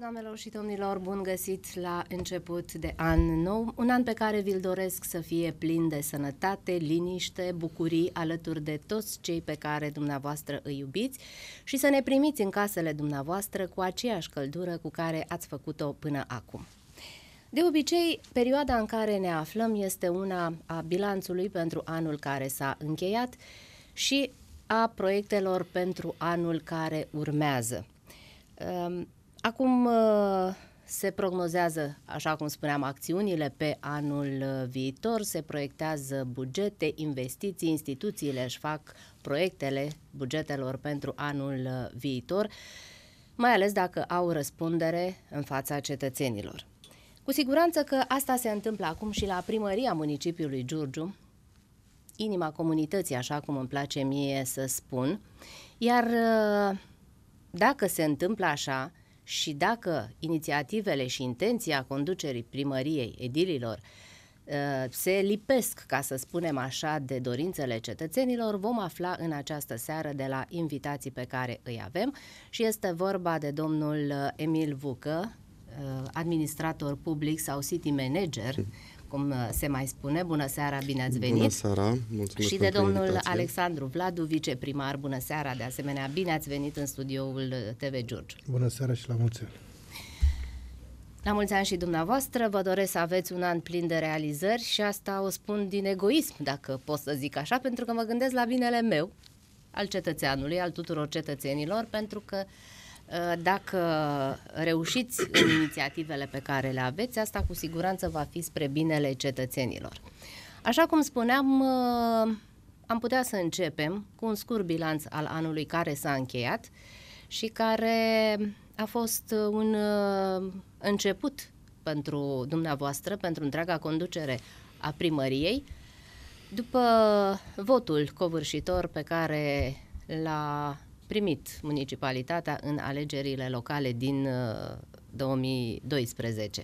Doamnelor și domnilor, bun găsit la început de an nou, un an pe care vi-l doresc să fie plin de sănătate, liniște, bucurii alături de toți cei pe care dumneavoastră îi iubiți și să ne primiți în casele dumneavoastră cu aceeași căldură cu care ați făcut-o până acum. De obicei, perioada în care ne aflăm este una a bilanțului pentru anul care s-a încheiat și a proiectelor pentru anul care urmează. Acum se prognozează, așa cum spuneam, acțiunile pe anul viitor, se proiectează bugete, investiții, instituțiile își fac proiectele bugetelor pentru anul viitor, mai ales dacă au răspundere în fața cetățenilor. Cu siguranță că asta se întâmplă acum și la primăria municipiului Giurgiu, inima comunității, așa cum îmi place mie să spun, iar dacă se întâmplă așa și dacă inițiativele și intenția conducerii primăriei, edililor, se lipesc, ca să spunem așa, de dorințele cetățenilor, vom afla în această seară de la invitații pe care îi avem și este vorba de domnul Emil Vucă, administrator public sau city manager, cum se mai spune. Bună seara, bine ați venit! Bună seara, mulțumesc. Și de domnul Alexandru Vladu, viceprimar. Bună seara, de asemenea, bine ați venit în studioul TV Giurgiu. Bună seara și la mulți ani! La mulți ani și dumneavoastră, vă doresc să aveți un an plin de realizări și asta o spun din egoism, dacă pot să zic așa, pentru că mă gândesc la binele meu, al cetățeanului, al tuturor cetățenilor, pentru că dacă reușiți în inițiativele pe care le aveți, asta cu siguranță va fi spre binele cetățenilor. Așa cum spuneam, am putea să începem cu un scurt bilanț al anului care s-a încheiat și care a fost un început pentru dumneavoastră, pentru întreaga conducere a primăriei, după votul covârșitor pe care l-a primit municipalitatea în alegerile locale din 2012.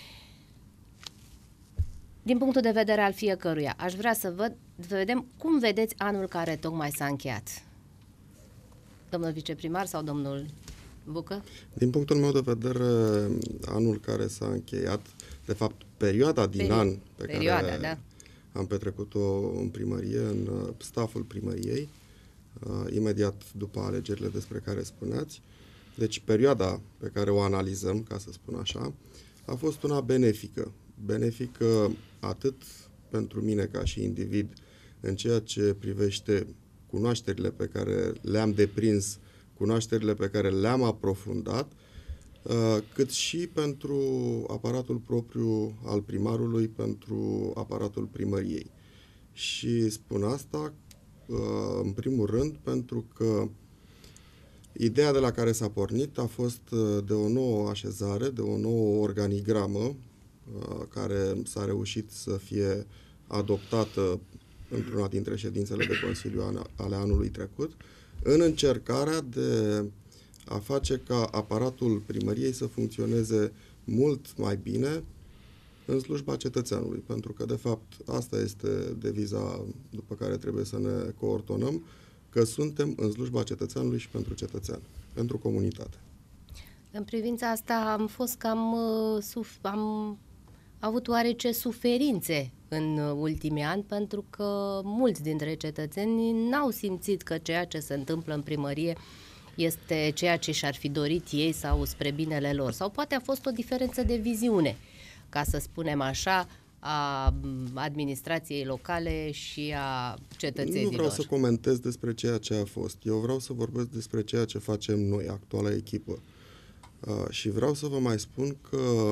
Din punctul de vedere al fiecăruia, aș vrea să vedem cum vedeți anul care tocmai s-a încheiat. Domnul viceprimar sau domnul Vucă? Din punctul meu de vedere, anul care s-a încheiat, de fapt perioada din an pe care am petrecut-o în primărie, în stafful primăriei, imediat după alegerile despre care spuneați. Deci perioada pe care o analizăm, ca să spun așa, a fost una benefică. Benefică atât pentru mine ca și individ în ceea ce privește cunoașterile pe care le-am deprins, cunoașterile pe care le-am aprofundat, cât și pentru aparatul propriu al primarului, pentru aparatul primăriei. Și spun asta în primul rând pentru că ideea de la care s-a pornit a fost de o nouă așezare, de o nouă organigramă care s-a reușit să fie adoptată într-una dintre ședințele de Consiliu ale anului trecut, în încercarea de a face ca aparatul primăriei să funcționeze mult mai bine în slujba cetățeanului, pentru că, de fapt, asta este deviza după care trebuie să ne coordonăm, că suntem în slujba cetățeanului și pentru cetățean, pentru comunitate. În privința asta am avut oarece suferințe în ultimii ani, pentru că mulți dintre cetățeni n-au simțit că ceea ce se întâmplă în primărie este ceea ce și-ar fi dorit ei sau spre binele lor. Sau poate a fost o diferență de viziune, ca să spunem așa, a administrației locale și a cetățenilor. Nu vreau să comentez despre ceea ce a fost. Eu vreau să vorbesc despre ceea ce facem noi, actuala echipă. Și vreau să vă mai spun că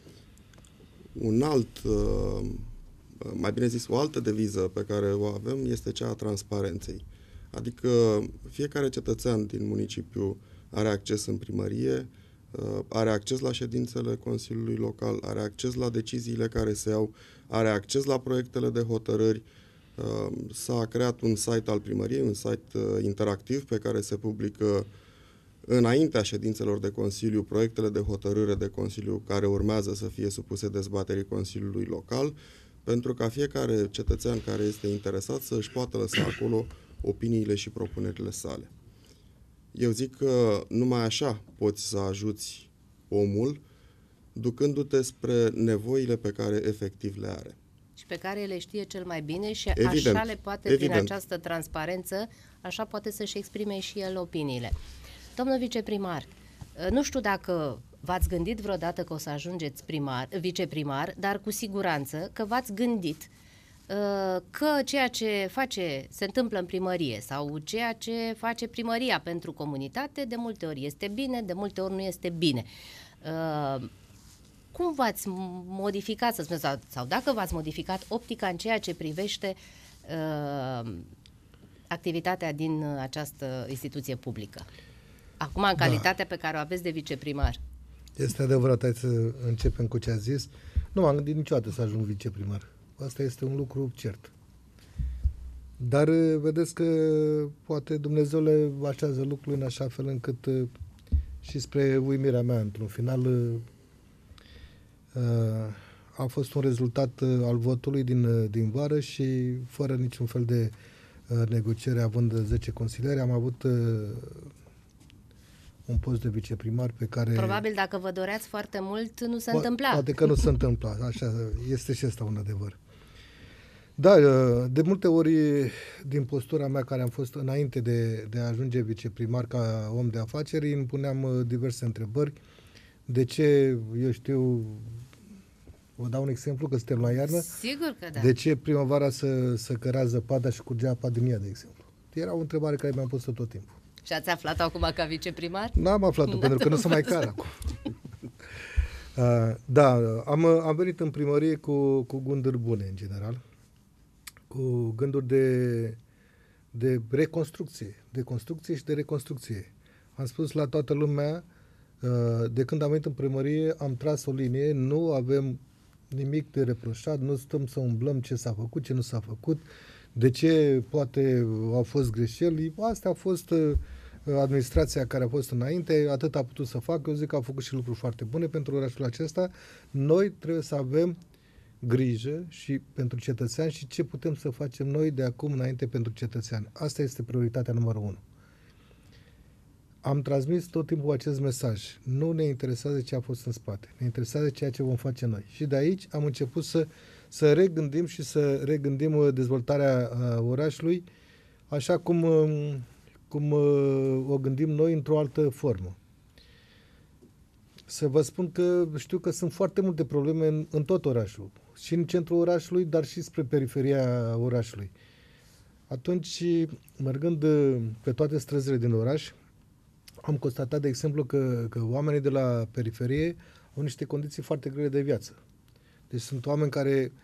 mai bine zis, o altă deviză pe care o avem este cea a transparenței. Adică fiecare cetățean din municipiu are acces în primărie, are acces la ședințele Consiliului Local, are acces la deciziile care se iau, are acces la proiectele de hotărâri. S-a creat un site al primăriei, un site interactiv pe care se publică înaintea ședințelor de Consiliu proiectele de hotărâre de Consiliu care urmează să fie supuse dezbaterii Consiliului Local, pentru ca fiecare cetățean care este interesat să își poată lăsa acolo opiniile și propunerile sale. Eu zic că numai așa poți să ajuți omul, ducându-te spre nevoile pe care efectiv le are. Și pe care le știe cel mai bine și așa le poate, prin această transparență, așa poate să-și exprime și el opiniile. Domnul viceprimar, nu știu dacă v-ați gândit vreodată că o să ajungeți viceprimar, dar cu siguranță că v-ați gândit că ceea ce se întâmplă în primărie sau ceea ce face primăria pentru comunitate, de multe ori este bine, de multe ori nu este bine. Cum v-ați modificat, să spunem, sau dacă v-ați modificat optica în ceea ce privește activitatea din această instituție publică? Acum, în calitatea pe care o aveți de viceprimar. Este adevărat, hai să începem cu ce a zis. Nu m-am gândit niciodată să ajung viceprimar. Asta este un lucru cert. Dar vedeți că poate Dumnezeu le așează lucrurile în așa fel încât și spre uimirea mea, într-un final, a fost un rezultat al votului din vară și fără niciun fel de negociere, având 10 consilieri, am avut un post de viceprimar pe care... Probabil dacă vă doreați foarte mult, nu se întâmpla. Poate că nu se întâmpla, așa, este și asta un adevăr. Da, de multe ori, din postura mea care am fost înainte de a ajunge viceprimar ca om de afaceri, îmi puneam diverse întrebări. De ce, eu știu, vă dau un exemplu, că suntem la iarnă. Sigur că da. De ce primăvara să cărea zăpada și curgea apa din ea, de exemplu? Era o întrebare care mi-am pus-o tot timpul. Și ați aflat acum ca viceprimar? N-am aflat-o, pentru că nu se mai cară acum. Da, am venit în primărie cu gânduri bune, în general. Cu gânduri de reconstrucție. De construcție și de reconstrucție. Am spus la toată lumea, de când am venit în primărie, am tras o linie, nu avem nimic de reproșat, nu stăm să umblăm ce s-a făcut, ce nu s-a făcut, de ce poate au fost greșeli. Asta a fost administrația care a fost înainte, atât a putut să facă. Eu zic că a făcut și lucruri foarte bune pentru orașul acesta. Noi trebuie să avem grijă și pentru cetățean și ce putem să facem noi de acum înainte pentru cetățean. Asta este prioritatea numărul 1. Am transmis tot timpul acest mesaj. Nu ne interesează ce a fost în spate. Ne interesează ceea ce vom face noi. Și de aici am început să regândim și să regândim dezvoltarea orașului așa cum o gândim noi într-o altă formă. Să vă spun că știu că sunt foarte multe probleme în tot orașul. Și în centrul orașului, dar și spre periferia orașului. Atunci, mergând pe toate străzile din oraș, am constatat, de exemplu, că oamenii de la periferie au niște condiții foarte grele de viață. Deci sunt oameni care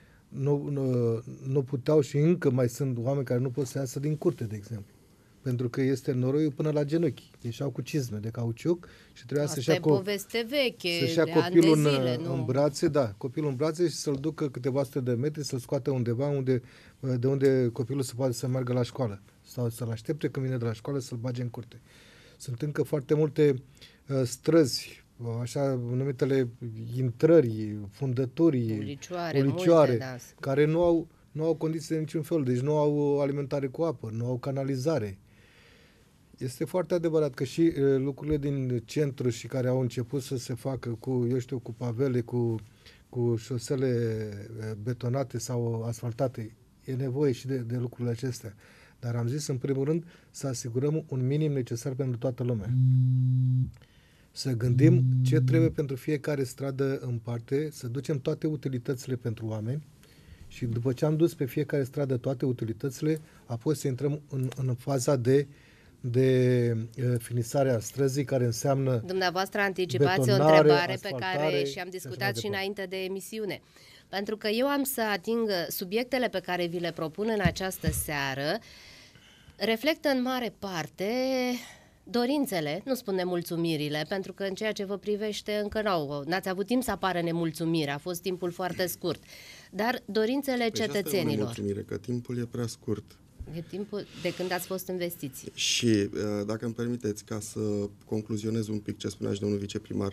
nu puteau și încă mai sunt oameni care nu pot să iasă din curte, de exemplu. Pentru că este noroiul până la genunchi. Ieșeau cu cizme de cauciuc și trebuia să-și ia poveste veche, să-și ia copilul în brațe, da, copilul în brațe și să-l ducă câteva sute de metri, să-l scoată undeva de unde copilul se poate să meargă la școală. Sau să-l aștepte când vine de la școală să-l bage în curte. Sunt încă foarte multe străzi, așa numitele intrări, fundături, ulicioare da, care nu au condiții de niciun fel, deci nu au alimentare cu apă, nu au canalizare. Este foarte adevărat că și lucrurile din centru și care au început să se facă cu pavele, cu șosele betonate sau asfaltate, e nevoie și de lucrurile acestea. Dar am zis, în primul rând, să asigurăm un minim necesar pentru toată lumea. Să gândim ce trebuie pentru fiecare stradă în parte, să ducem toate utilitățile pentru oameni și după ce am dus pe fiecare stradă toate utilitățile, apoi să intrăm în faza de finisarea străzii, care înseamnă Dumneavoastră anticipați o întrebare pe care și-am discutat și înainte de emisiune. Pentru că eu am să ating subiectele pe care vi le propun în această seară, reflectă în mare parte dorințele, nu spun nemulțumirile, pentru că în ceea ce vă privește încă n-ați avut timp să apară nemulțumirea, a fost timpul foarte scurt, dar dorințele cetățenilor. Asta e o nemulțumire, că timpul e prea scurt. E timpul de când ați fost investiți. Și, dacă îmi permiteți, ca să concluzionez un pic ce spunea și domnul viceprimar,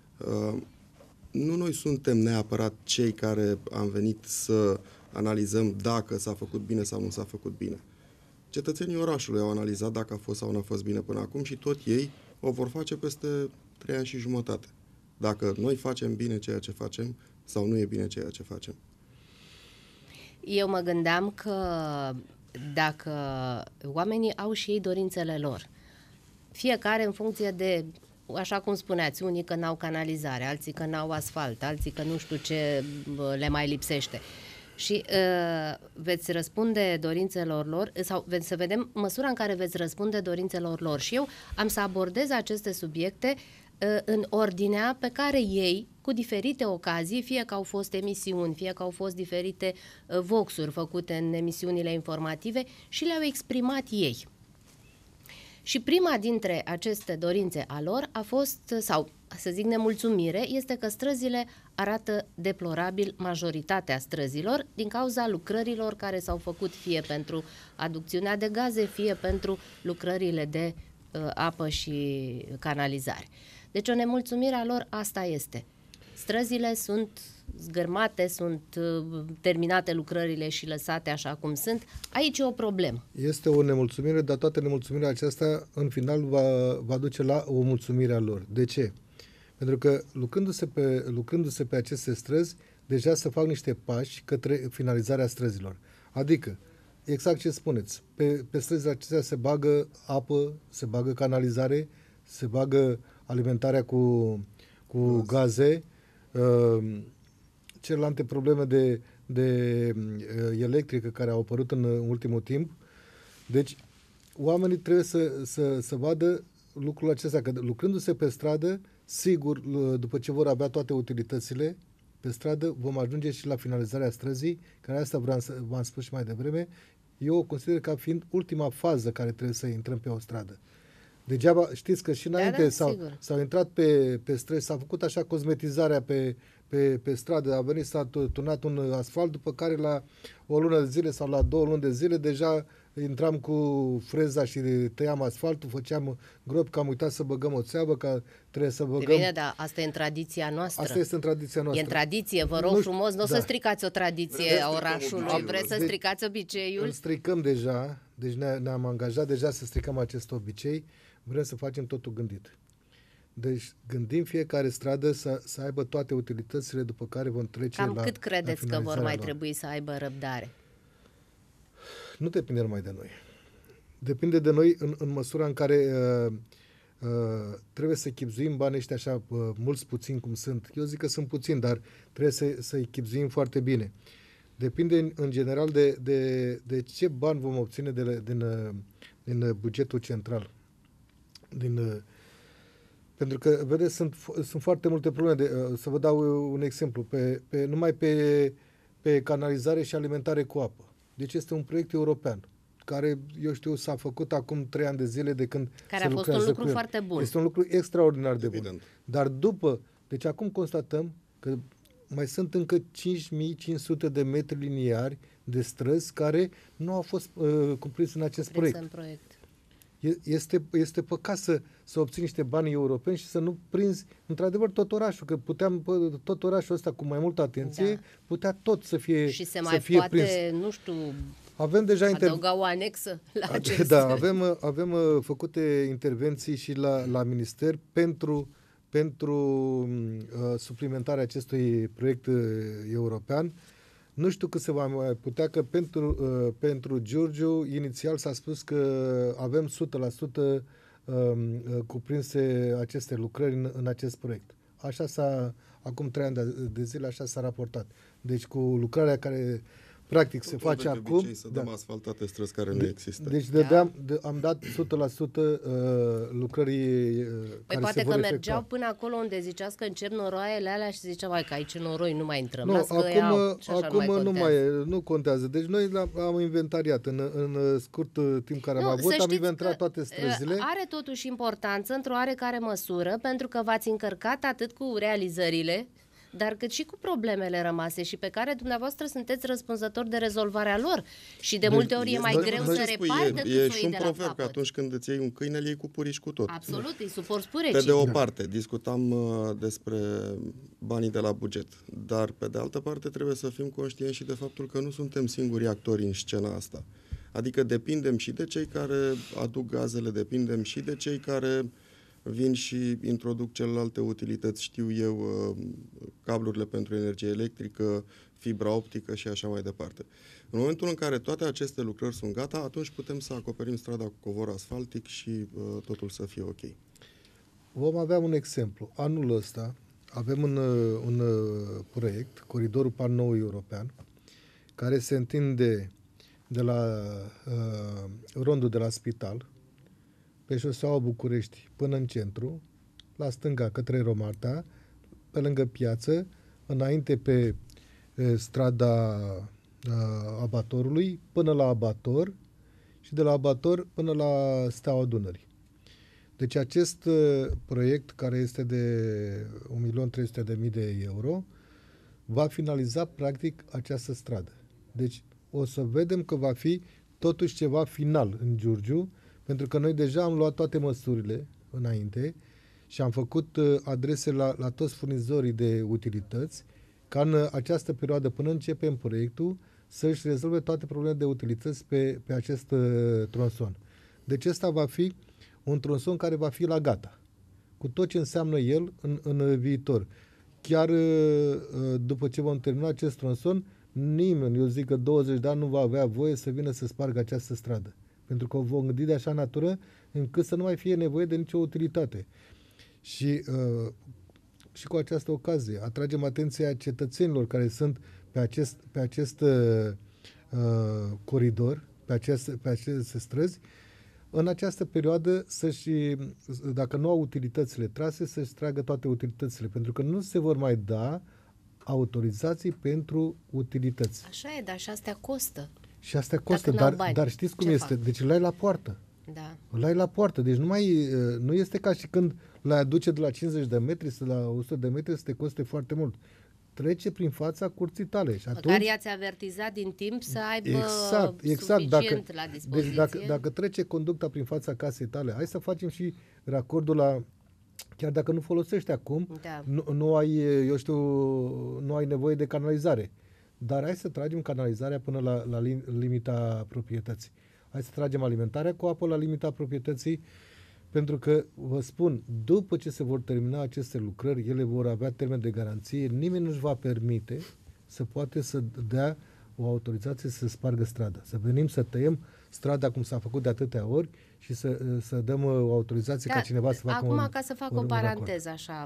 nu noi suntem neapărat cei care am venit să analizăm dacă s-a făcut bine sau nu s-a făcut bine. Cetățenii orașului au analizat dacă a fost sau nu a fost bine până acum și tot ei o vor face peste 3 ani și jumătate. dacă noi facem bine ceea ce facem sau nu e bine ceea ce facem. Eu mă gândeam că dacă oamenii au și ei dorințele lor, fiecare în funcție de, așa cum spuneați, unii că n-au canalizare, alții că n-au asfalt, alții că nu știu ce le mai lipsește, și veți răspunde dorințelor lor, sau să vedem măsura în care veți răspunde dorințelor lor. Și eu am să abordez aceste subiecte în ordinea pe care ei, cu diferite ocazii, fie că au fost emisiuni, fie că au fost diferite voxuri făcute în emisiunile informative, și le-au exprimat ei. Și prima dintre aceste dorințe a lor a fost, sau să zic nemulțumire, este că străzile arată deplorabil, majoritatea străzilor, din cauza lucrărilor care s-au făcut fie pentru aducțiunea de gaze, fie pentru lucrările de apă și canalizare. Deci o nemulțumire a lor asta este. Străzile sunt zgârmate, sunt terminate lucrările și lăsate așa cum sunt. Aici e o problemă. Este o nemulțumire, dar toată nemulțumirea aceasta în final va duce la o mulțumire a lor. De ce? Pentru că lucrându-se pe aceste străzi, deja se fac niște pași către finalizarea străzilor. Adică, exact ce spuneți, pe străzile acestea se bagă apă, se bagă canalizare, se bagă alimentarea cu gaze, celelalte probleme de electrică care au apărut în ultimul timp. Deci, oamenii trebuie să vadă lucrul acesta, că lucrându-se pe stradă, sigur, după ce vor avea toate utilitățile pe stradă, vom ajunge și la finalizarea străzii, care asta v-am spus și mai devreme. Eu o consider ca fiind ultima fază care trebuie să intrăm pe o stradă. Degeaba, știți că și înainte s-au intrat pe străzi, s-a făcut așa cosmetizarea pe stradă, a venit, s-a turnat un asfalt, după care la o lună de zile sau la 2 luni de zile deja intram cu freza și tăiam asfaltul, făceam gropi, că am uitat să băgăm o țeavă, că trebuie să băgăm... Bine, dar asta e în tradiția noastră. Asta este în tradiția noastră. E în tradiție, vă rog frumos, nu o să stricați o tradiție a orașului, vreți să stricați obiceiul? Îl stricăm deja, deci ne-am angajat deja să stricăm acest obicei, vrem să facem totul gândit. Deci gândim fiecare stradă să aibă toate utilitățile, după care vom trece Cam cât credeți că vor mai trebui să aibă răbdare? Nu depinde numai de noi. Depinde de noi în măsura în care trebuie să chibzuim banii ăștia așa mulți puțini cum sunt. Eu zic că sunt puțini, dar trebuie să-i chibzuim foarte bine. Depinde în general de ce bani vom obține din bugetul central. Pentru că, vedeți, sunt foarte multe probleme. Să vă dau un exemplu. Numai pe canalizare și alimentare cu apă. Deci este un proiect european care, eu știu, s-a făcut acum 3 ani de zile de când care a fost un lucru foarte bun. Este un lucru extraordinar de bun. Dar deci acum constatăm că mai sunt încă 5500 de metri liniari de străzi care nu au fost cuprinse în acest proiect. Este păcat să obții niște bani europeni și să nu prinzi într-adevăr tot orașul, că tot orașul ăsta cu mai multă atenție putea tot să fie prins. Și se mai poate, prins. Nu știu, avem deja adăuga o anexă la acest... Da, avem făcute intervenții și la minister pentru suplimentarea acestui proiect european. Nu știu cât se va mai putea, că pentru Giurgiu inițial s-a spus că avem 100% cuprinse aceste lucrări în acest proiect. Așa acum 3 ani de zile așa s-a raportat. Deci cu lucrarea care practic se face acum... Să dăm asfaltate străzi care nu există. Deci am dat 100% lucrării păi poate că mergeau până acolo unde ziceați că încep noroaiele alea și ziceau, că aici noroi nu mai intrăm. Nu, acum nu contează. Deci noi am inventariat în scurt timp care am avut, am inventat toate străzile. Are totuși importanță într-o oarecare măsură, pentru că v-ați încărcat atât cu realizările, dar cât și cu problemele rămase și pe care dumneavoastră sunteți răspunzători de rezolvarea lor. Și de multe ori e mai greu să repari decât să o iei de la capăt. E și un proverb că atunci când îți iei un câine, îl iei cu purici cu tot. Absolut, îi suporți purecii. Pe de o parte, discutam despre banii de la buget, dar pe de altă parte trebuie să fim conștienți și de faptul că nu suntem singurii actori în scena asta. Adică depindem și de cei care aduc gazele, depindem și de cei care vin și introduc celelalte utilități, știu eu, cablurile pentru energie electrică, fibra optică și așa mai departe. În momentul în care toate aceste lucrări sunt gata, atunci putem să acoperim strada cu covor asfaltic și totul să fie ok. Vom avea un exemplu. Anul ăsta avem un proiect, Coridorul Pan-Nou European, care se întinde de la rondul de la Spital, pe șoseaua București până în centru, la stânga către Romarta, pe lângă piață, înainte pe strada Abatorului, până la Abator și de la Abator până la Steaua Dunării. Deci acest proiect, care este de 1.300.000 de euro, va finaliza practic această stradă. Deci o să vedem că va fi totuși ceva final în Giurgiu, pentru că noi deja am luat toate măsurile înainte și am făcut adrese la toți furnizorii de utilități, ca în această perioadă, până începem proiectul, să-și rezolve toate problemele de utilități pe acest tronson. Deci ăsta va fi un tronson care va fi la gata, cu tot ce înseamnă el în viitor. Chiar după ce vom termina acest tronson, nimeni, eu zic că 20 de ani, nu va avea voie să vină să spargă această stradă. Pentru că o vom gândi de așa natură încât să nu mai fie nevoie de nicio utilitate. Și cu această ocazie atragem atenția cetățenilor care sunt pe acest coridor, pe aceste străzi, în această perioadă dacă nu au utilitățile trase, să-și tragă toate utilitățile, pentru că nu se vor mai da autorizații pentru utilități. Așa e, dar și astea costă. Și astea costă, dar știți cum este? Deci îl ai la poartă. Da. Îl ai la poartă, deci nu este ca și când l-ai aduce de la 50 de metri sau la 100 de metri să te coste foarte mult. Trece prin fața curții tale. Și atunci, măcar i-ați avertizat din timp să aibă suficient la dispoziție. Deci dacă trece conducta prin fața casei tale, hai să facem și racordul la... Chiar dacă nu folosești acum, da. nu ai nevoie de canalizare. Dar hai să tragem canalizarea până la limita proprietății. Hai să tragem alimentarea cu apă la limita proprietății, pentru că, vă spun, după ce se vor termina aceste lucrări, ele vor avea termen de garanție, nimeni nu-și va permite să poate să dea o autorizație să spargă strada. Să venim să tăiem strada cum s-a făcut de atâtea ori și să dăm o autorizație ca cineva să facă acum, ca să fac o paranteză așa,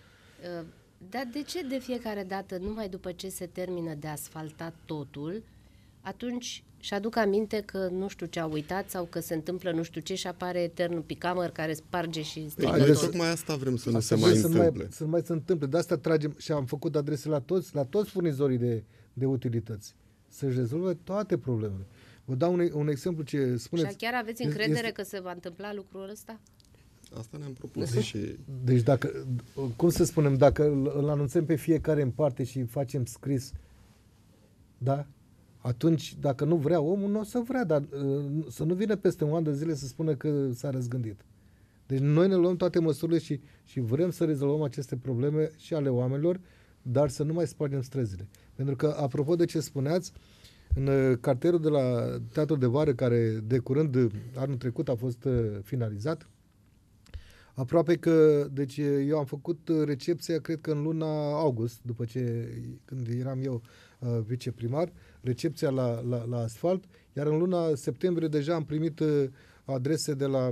dar de ce de fiecare dată, numai după ce se termină de asfaltat totul, atunci și-aduc aminte că nu știu ce a uitat sau că se întâmplă nu știu ce și apare eternul picamăr care sparge și strică tot. Tocmai asta vrem să nu se mai întâmple. Să mai se întâmple. De asta tragem și am făcut adrese la toți furnizorii de utilități, să-și rezolve toate problemele. Vă dau un exemplu ce spuneți. Și chiar aveți încredere că se va întâmpla lucrul ăsta? Asta ne-am propus și... Deci cum să spunem, dacă îl anunțăm pe fiecare în parte și facem scris, da? Atunci, dacă nu vrea omul, nu o să vrea, dar să nu vină peste un an de zile să spună că s-a răzgândit. Deci noi ne luăm toate măsurile și vrem să rezolvăm aceste probleme și ale oamenilor, dar să nu mai spargem străzile. Pentru că, apropo de ce spuneați, în cartierul de la Teatrul de Vară, care de curând, anul trecut, a fost finalizat, aproape că, deci eu am făcut recepția, cred că în luna august, când eram eu viceprimar, recepția la asfalt, iar în luna septembrie deja am primit adrese de la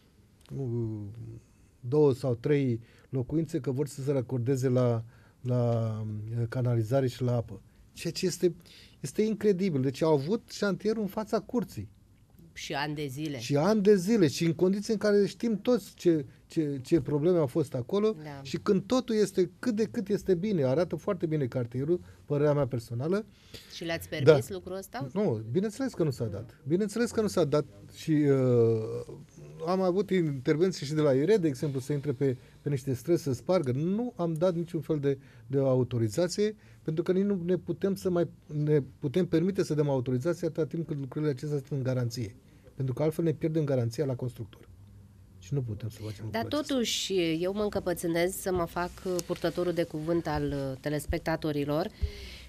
2 sau 3 locuințe că vor să se racordeze la canalizare și la apă. Ceea ce este incredibil. Deci au avut șantierul în fața curții. Și ani de zile. Și ani de zile. Și în condiții în care știm toți ce probleme au fost acolo, da. Și când totul este cât de cât este bine, arată foarte bine cartierul, părerea mea personală. Și le-ați permis lucrul ăsta? Nu, bineînțeles că nu s-a dat. Bineînțeles că nu s-a dat și am avut intervenții și de la IRE, de exemplu, să intre pe niște străzi să spargă. Nu am dat niciun fel de autorizație, pentru că nici nu ne putem permite să dăm autorizație atâta timp cât lucrurile acestea sunt în garanție. Pentru că altfel ne pierdem garanția la constructor. Și nu putem să facem. Dar totuși, eu mă încăpățânez să mă fac purtătorul de cuvânt al telespectatorilor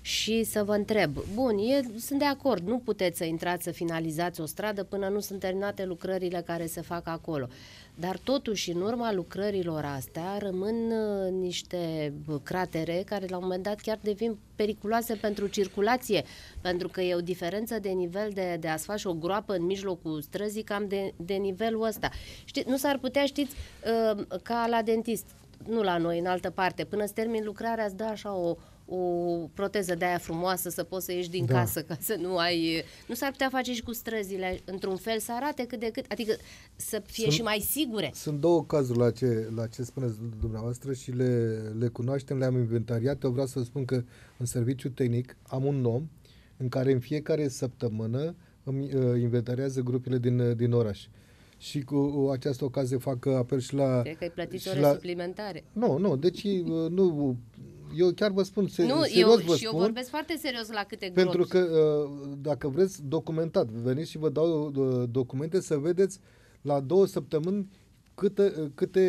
și să vă întreb, bun, sunt de acord, nu puteți să intrați să finalizați o stradă până nu sunt terminate lucrările care se fac acolo. Dar totuși, în urma lucrărilor astea, rămân niște cratere care la un moment dat chiar devin periculoase pentru circulație, pentru că e o diferență de nivel de asfalt și o groapă în mijlocul străzii cam de nivelul ăsta. Nu s-ar putea, știți, ca la dentist, nu la noi, în altă parte, până îți termin lucrarea, îți dă așa o proteză de aia frumoasă să poți să ieși din casă, ca să nu ai... Nu s-ar putea face și cu străzile, într-un fel să arate cât de cât, adică să fie și mai sigure. Sunt două cazuri la ce spuneți dumneavoastră și le cunoaștem, le-am inventariat. Eu vreau să vă spun că în serviciu tehnic am un om în care în fiecare săptămână îmi inventariază grupele din oraș. Și cu această ocazie fac apel și la... Cred că ai plătit ore suplimentare. Nu, deci nu... Eu chiar vă spun, serios vă spun. Eu vorbesc foarte serios la câte gropi. Pentru că, dacă vreți documentat, veniți și vă dau documente să vedeți la 2 săptămâni câte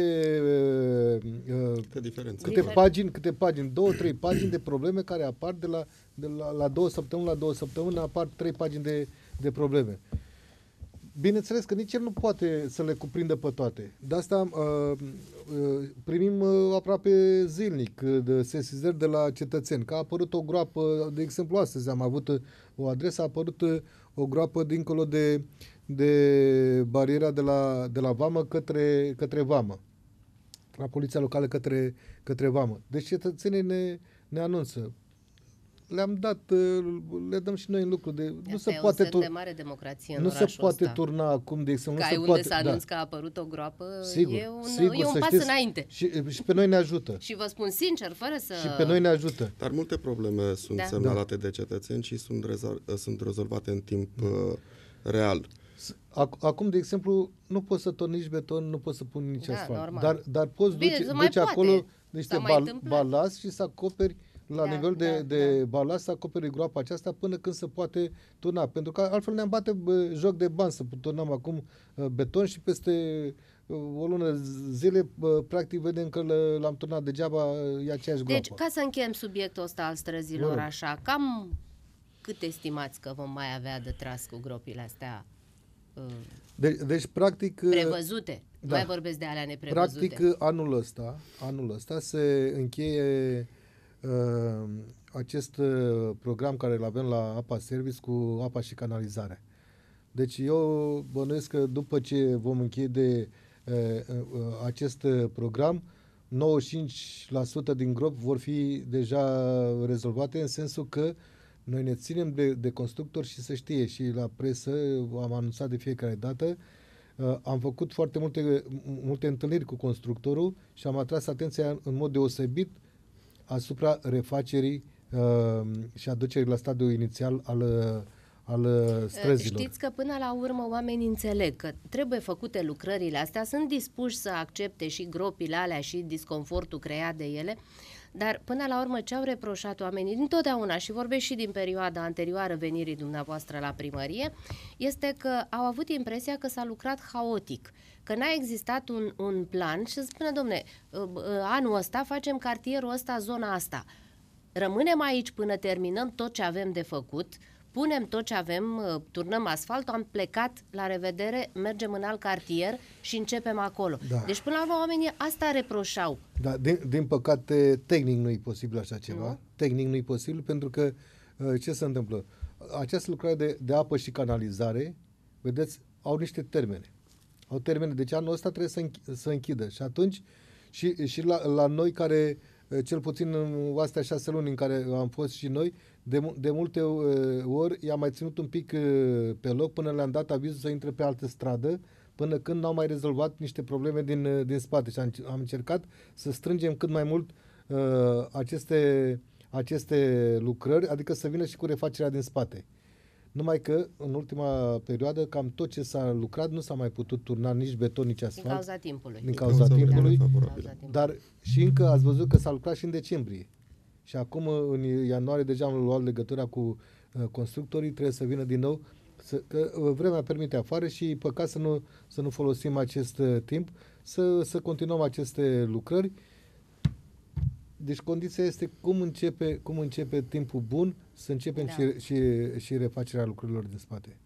pagini, 2-3 pagini de probleme care apar de la 2 săptămâni la 2 săptămâni apar 3 pagini de probleme. Bineînțeles că nici el nu poate să le cuprindă pe toate. De asta primim aproape zilnic de sesizări de la cetățeni. Că a apărut o groapă, de exemplu astăzi am avut o adresă, a apărut o groapă dincolo de bariera de la Vamă către Vamă. La poliția locală către Vamă. Deci cetățenii ne anunță. Le-am dat, le dăm și noi în lucru. Nu se poate de mare democrație în nu orașul se poate ăsta. Turna acum, de exemplu. Că ai unde să anunți că a apărut o groapă, sigur, e un pas înainte. Și pe noi ne ajută. Și vă spun sincer, fără să... Și pe noi ne ajută. Dar multe probleme sunt semnalate de cetățeni și sunt rezolvate în timp real. Acum, de exemplu, nu poți să tornici beton, nu poți să pun nici asfalt. Dar poți duce acolo niște balast și să acoperi la nivel de balast, să acoperi groapa aceasta până când se poate turna. Pentru că altfel ne-am bate joc de bani să turnăm acum beton și peste o lună zile practic vedem că l-am turnat degeaba, e aceeași groapă. Deci, ca să încheiem subiectul ăsta al străzilor așa, cam cât estimați că vom mai avea de tras cu gropile astea deci practic prevăzute? Da. Mai vorbesc de alea neprevăzute. Practic anul ăsta se încheie acest program care îl avem la APA Service cu apa și canalizare. Deci eu bănuiesc că după ce vom încheie acest program, 95% din gropi vor fi deja rezolvate, în sensul că noi ne ținem de constructori și să știe, și la presă am anunțat de fiecare dată, am făcut foarte multe întâlniri cu constructorul și am atras atenția în mod deosebit asupra refacerii și aducerii la stadiul inițial al străzilor. Știți că până la urmă oamenii înțeleg că trebuie făcute lucrările astea, sunt dispuși să accepte și gropile alea și disconfortul creat de ele, dar până la urmă ce au reproșat oamenii dintotdeauna, și vorbesc și din perioada anterioară venirii dumneavoastră la primărie, este că au avut impresia că s-a lucrat haotic, că n-a existat un plan și să spună, domne, anul ăsta facem cartierul ăsta, zona asta. Rămânem aici până terminăm tot ce avem de făcut, punem tot ce avem, turnăm asfaltul, am plecat, la revedere, mergem în alt cartier și începem acolo. Da. Deci până la urmă oamenii asta reproșau. Da, din păcate tehnic nu e posibil așa ceva. Nu? Tehnic nu e posibil pentru că ce se întâmplă? Această lucrare de apă și canalizare, vedeți, au niște termene. Au termene, deci anul ăsta trebuie să închidă. Și atunci, și la noi care, cel puțin în astea 6 luni în care am fost și noi, de multe ori i-am mai ținut un pic pe loc până le-am dat avizul să intre pe altă stradă, până când n-au mai rezolvat niște probleme din spate. Și am încercat să strângem cât mai mult aceste lucrări, adică să vină și cu refacerea din spate. Numai că, în ultima perioadă, cam tot ce s-a lucrat nu s-a mai putut turna nici beton, nici asfalt. Din cauza timpului. Din cauza timpului. Dar și încă ați văzut că s-a lucrat și în decembrie. Și acum, în ianuarie, deja am luat legătura cu constructorii, trebuie să vină din nou, că vremea permite afară și păcat să nu folosim acest timp, să continuăm aceste lucrări. Deci condiția este cum începe timpul bun să începem și refacerea lucrurilor din spate.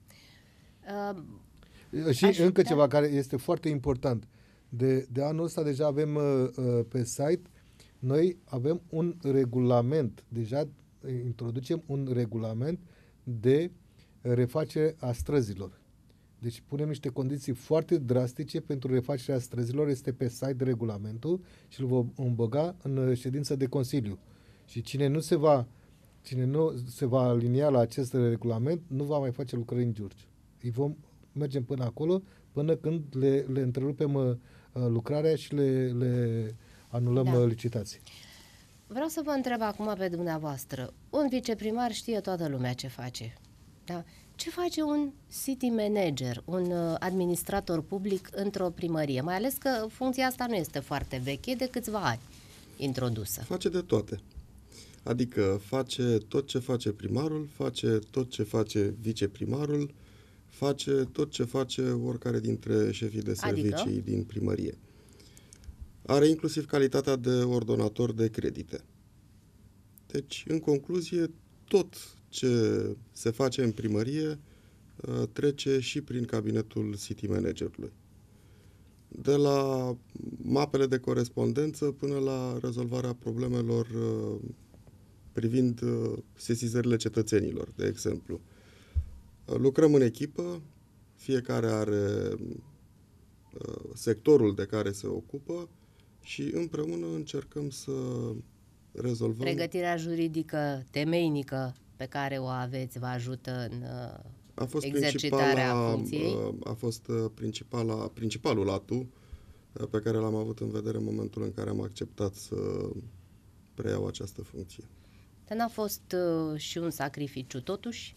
Și încă ceva care este foarte important. De anul ăsta deja avem pe site, noi avem un regulament, deja introducem un regulament de refacere a străzilor. Deci punem niște condiții foarte drastice pentru refacerea străzilor, este pe site regulamentul și îl vom băga în ședință de Consiliu. Și cine nu se va alinia la acest regulament, nu va mai face lucrări în Giurgiu. Mergem până acolo, până când le întrerupem lucrarea și le anulăm licitații. Vreau să vă întreb acum pe dumneavoastră. Un viceprimar știe toată lumea ce face. Da? Ce face un city manager, un administrator public într-o primărie? Mai ales că funcția asta nu este foarte veche, de câțiva ani introdusă. Face de toate. Adică face tot ce face primarul, face tot ce face viceprimarul, face tot ce face oricare dintre șefii de servicii din primărie. Are inclusiv calitatea de ordonator de credite. Deci, în concluzie, tot ce se face în primărie trece și prin cabinetul city managerului. De la mapele de corespondență până la rezolvarea problemelor privind sesizările cetățenilor, de exemplu. Lucrăm în echipă, fiecare are sectorul de care se ocupă și împreună încercăm să rezolvăm. Pregătirea juridică temeinică pe care o aveți vă ajută în exercitarea funcției? A fost principalul atu pe care l-am avut în vedere în momentul în care am acceptat să preiau această funcție. Dar n-a fost și un sacrificiu totuși?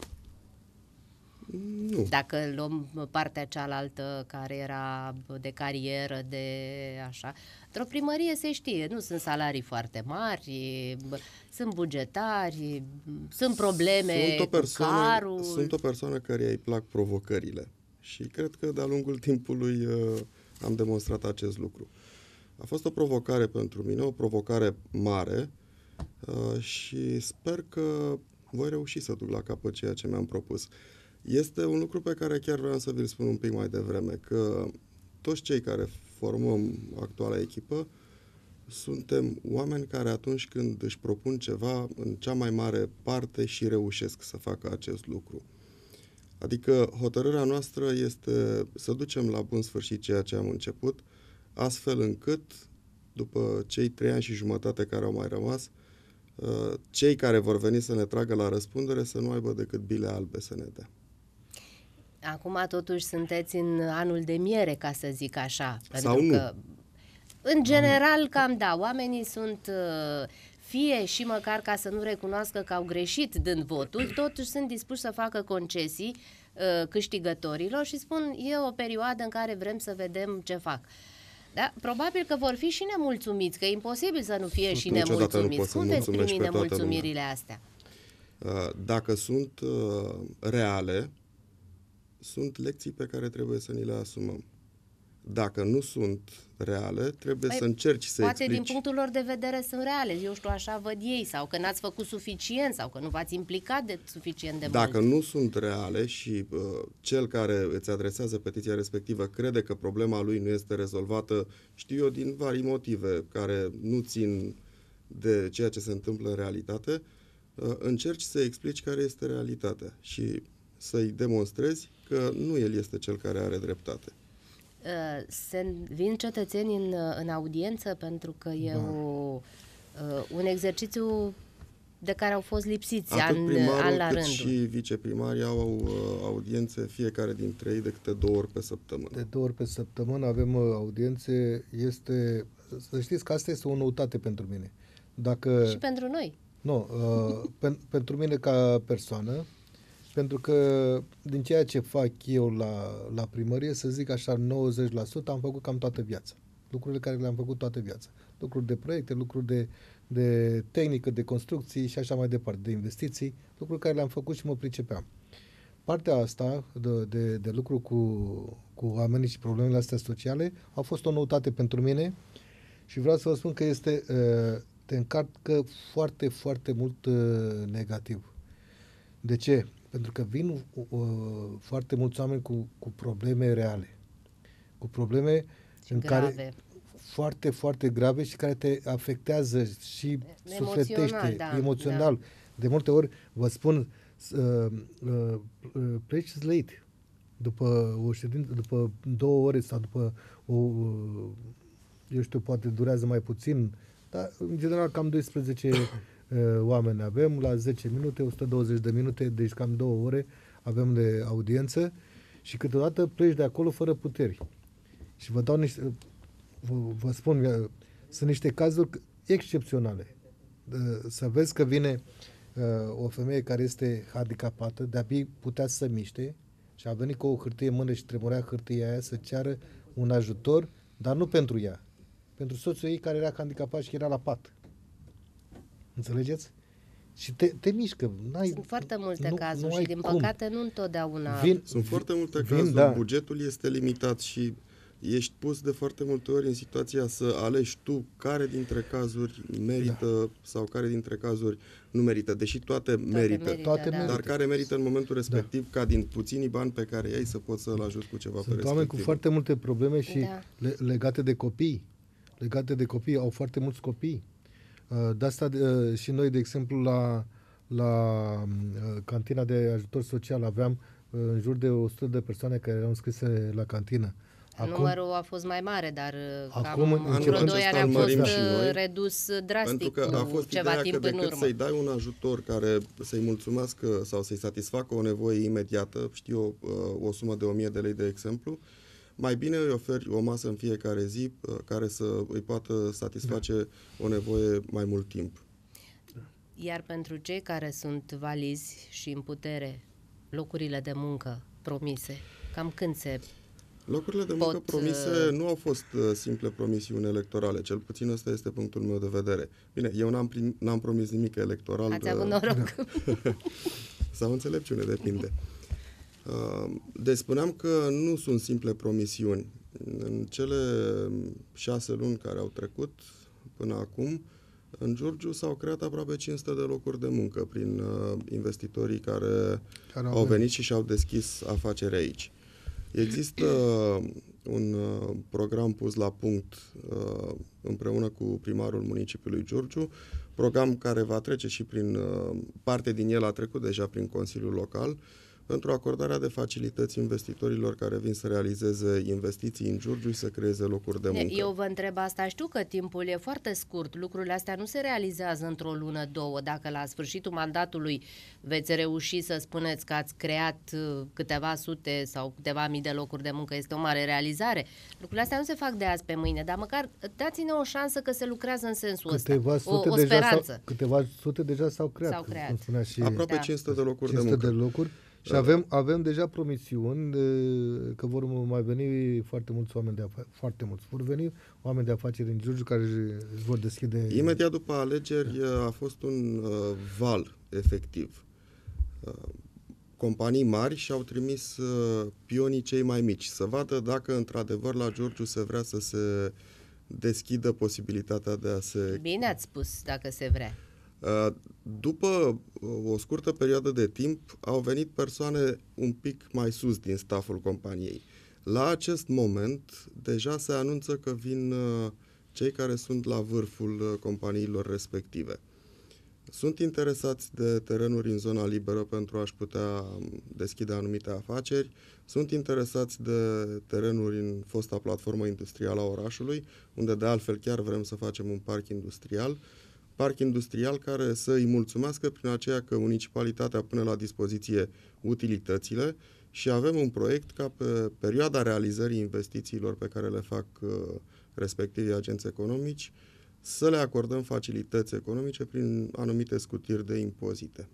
Nu. Dacă luăm partea cealaltă care era de carieră, de așa. Într-o primărie se știe, nu sunt salarii foarte mari, sunt bugetari, sunt probleme cu carul. Sunt o persoană care îi plac provocările și cred că de-a lungul timpului am demonstrat acest lucru. A fost o provocare pentru mine, o provocare mare și sper că voi reuși să duc la capăt ceea ce mi-am propus. Este un lucru pe care chiar vreau să vi-l spun un pic mai devreme, că toți cei care formăm actuala echipă suntem oameni care atunci când își propun ceva, în cea mai mare parte și reușesc să facă acest lucru. Adică hotărârea noastră este să ducem la bun sfârșit ceea ce am început, astfel încât, după cei 3 ani și jumătate care au mai rămas, cei care vor veni să ne tragă la răspundere să nu aibă decât bile albe să ne dea. Acum totuși sunteți în anul de miere, ca să zic așa. Sau pentru nu. Că, în general, cam da, oamenii sunt, fie și măcar ca să nu recunoască că au greșit dând votul, totuși sunt dispuși să facă concesii câștigătorilor și spun, e o perioadă în care vrem să vedem ce fac. Da? Probabil că vor fi și nemulțumiți, că e imposibil să nu fie și nemulțumiți. Cum veți primi nemulțumirile astea? Dacă sunt reale, sunt lecții pe care trebuie să ni le asumăm. Dacă nu sunt reale, trebuie să încerci să poate explici. din punctul lor de vedere sunt reale, eu știu, așa văd ei, sau că n-ați făcut suficient, sau că nu v-ați implicat suficient de mult. Dacă nu sunt reale și cel care îți adresează petiția respectivă crede că problema lui nu este rezolvată, știu eu, din vari motive care nu țin de ceea ce se întâmplă în realitate, încerci să explici care este realitatea și să-i demonstrezi că nu el este cel care are dreptate. Vin cetățenii în audiență pentru că e un exercițiu de care au fost lipsiți an la rând. Și viceprimarii au audiențe fiecare dintre ei de câte 2 ori pe săptămână. De 2 ori pe săptămână avem audiențe. Să știți că asta este o noutate pentru mine. Și pentru noi. Nu, pentru mine ca persoană, pentru că din ceea ce fac eu la primărie, să zic așa, 90% am făcut cam toată viața. Lucrurile care le-am făcut toată viața. Lucruri de proiecte, lucruri de tehnică, de construcții și așa mai departe, de investiții, lucruri care le-am făcut și mă pricepeam. Partea asta de lucru cu oamenii și problemele astea sociale a fost o noutate pentru mine și vreau să vă spun că te încarcă foarte, foarte mult negativ. De ce? Pentru că vin foarte mulți oameni cu probleme reale. Cu probleme care foarte, foarte grave și care te afectează și sufletește, emoțional. Da. De multe ori, vă spun, pleci late. După o ședință, după 2 ore sau după eu știu, poate durează mai puțin, dar în general cam 12 oameni avem, la 10 minute, 120 de minute, deci cam 2 ore avem de audiență și câteodată pleci de acolo fără puteri. Și vă dau niște, vă spun, sunt niște cazuri excepționale. Să vezi că vine o femeie care este handicapată, de-abia putea să se miște și a venit cu o hârtie în mână și tremurea hârtia aia să ceară un ajutor, dar nu pentru ea, pentru soțul ei care era handicapat și era la pat. Înțelegeți? Și te mișcă. Sunt foarte multe cazuri și din păcate nu întotdeauna. Sunt foarte multe cazuri, da. Bugetul este limitat și ești pus de foarte multe ori în situația să alegi tu care dintre cazuri merită sau care dintre cazuri nu merită, deși toate merită, dar care merită în momentul respectiv ca din puținii bani pe care ai să poți să-l ajuți cu ceva. Sunt oameni cu foarte multe probleme și legate de copii. Legate de copii, au foarte mulți copii. De asta și noi, de exemplu, la cantina de ajutor social aveam în jur de 100 de persoane care erau înscrise la cantină. Numărul a fost mai mare, dar acum în vreo 2 ani a fost redus drastic. Pentru că a fost ceva ideea timp că decât în urmă. să-i dai un ajutor care să-i mulțumească sau să-i satisfacă o nevoie imediată, știu o sumă de 1000 de lei, de exemplu, mai bine îi oferi o masă în fiecare zi care să îi poată satisface o nevoie mai mult timp. Iar pentru cei care sunt valizi și în putere, locurile de muncă promise, cam când se Locurile de muncă promise nu au fost simple promisiuni electorale, cel puțin ăsta este punctul meu de vedere. Bine, eu n-am promis nimic electoral. Ați avut noroc. Sau înțelepciune, depinde. Deci spuneam că nu sunt simple promisiuni. În cele 6 luni care au trecut până acum, în Giurgiu s-au creat aproape 500 de locuri de muncă prin investitorii care au venit și și-au deschis afaceri aici. Există un program pus la punct împreună cu primarul municipiului Giurgiu, program care va trece și prin parte din el a trecut deja prin Consiliul Local, pentru acordarea de facilități investitorilor care vin să realizeze investiții în Giurgiu și să creeze locuri de muncă. Eu vă întreb asta, știu că timpul e foarte scurt, lucrurile astea nu se realizează într-o lună, 2, dacă la sfârșitul mandatului veți reuși să spuneți că ați creat câteva sute sau câteva mii de locuri de muncă, este o mare realizare. Lucrurile astea nu se fac de azi pe mâine, dar măcar dați-ne o șansă că se lucrează în sensul ăsta, o speranță. Câteva sute deja s-au creat. Cum spunea și aproape 500 de locuri de muncă. Și avem deja promisiuni că vor mai veni foarte mulți oameni vor veni oameni de afaceri în Giurgiu care își vor deschide. Imediat după alegeri a fost un val efectiv. Companii mari și-au trimis pionii cei mai mici să vadă dacă într-adevăr la Giurgiu se vrea să se deschidă posibilitatea de a se... Bine ați spus, dacă se vrea. După o scurtă perioadă de timp, au venit persoane un pic mai sus din staful companiei. La acest moment, deja se anunță că vin cei care sunt la vârful companiilor respective. Sunt interesați de terenuri în zona liberă pentru a-și putea deschide anumite afaceri, sunt interesați de terenuri în fosta platformă industrială a orașului, unde de altfel chiar vrem să facem un parc industrial care să îi mulțumească prin aceea că municipalitatea pune la dispoziție utilitățile și avem un proiect ca pe perioada realizării investițiilor pe care le fac respectivii agenți economici să le acordăm facilități economice prin anumite scutiri de impozite.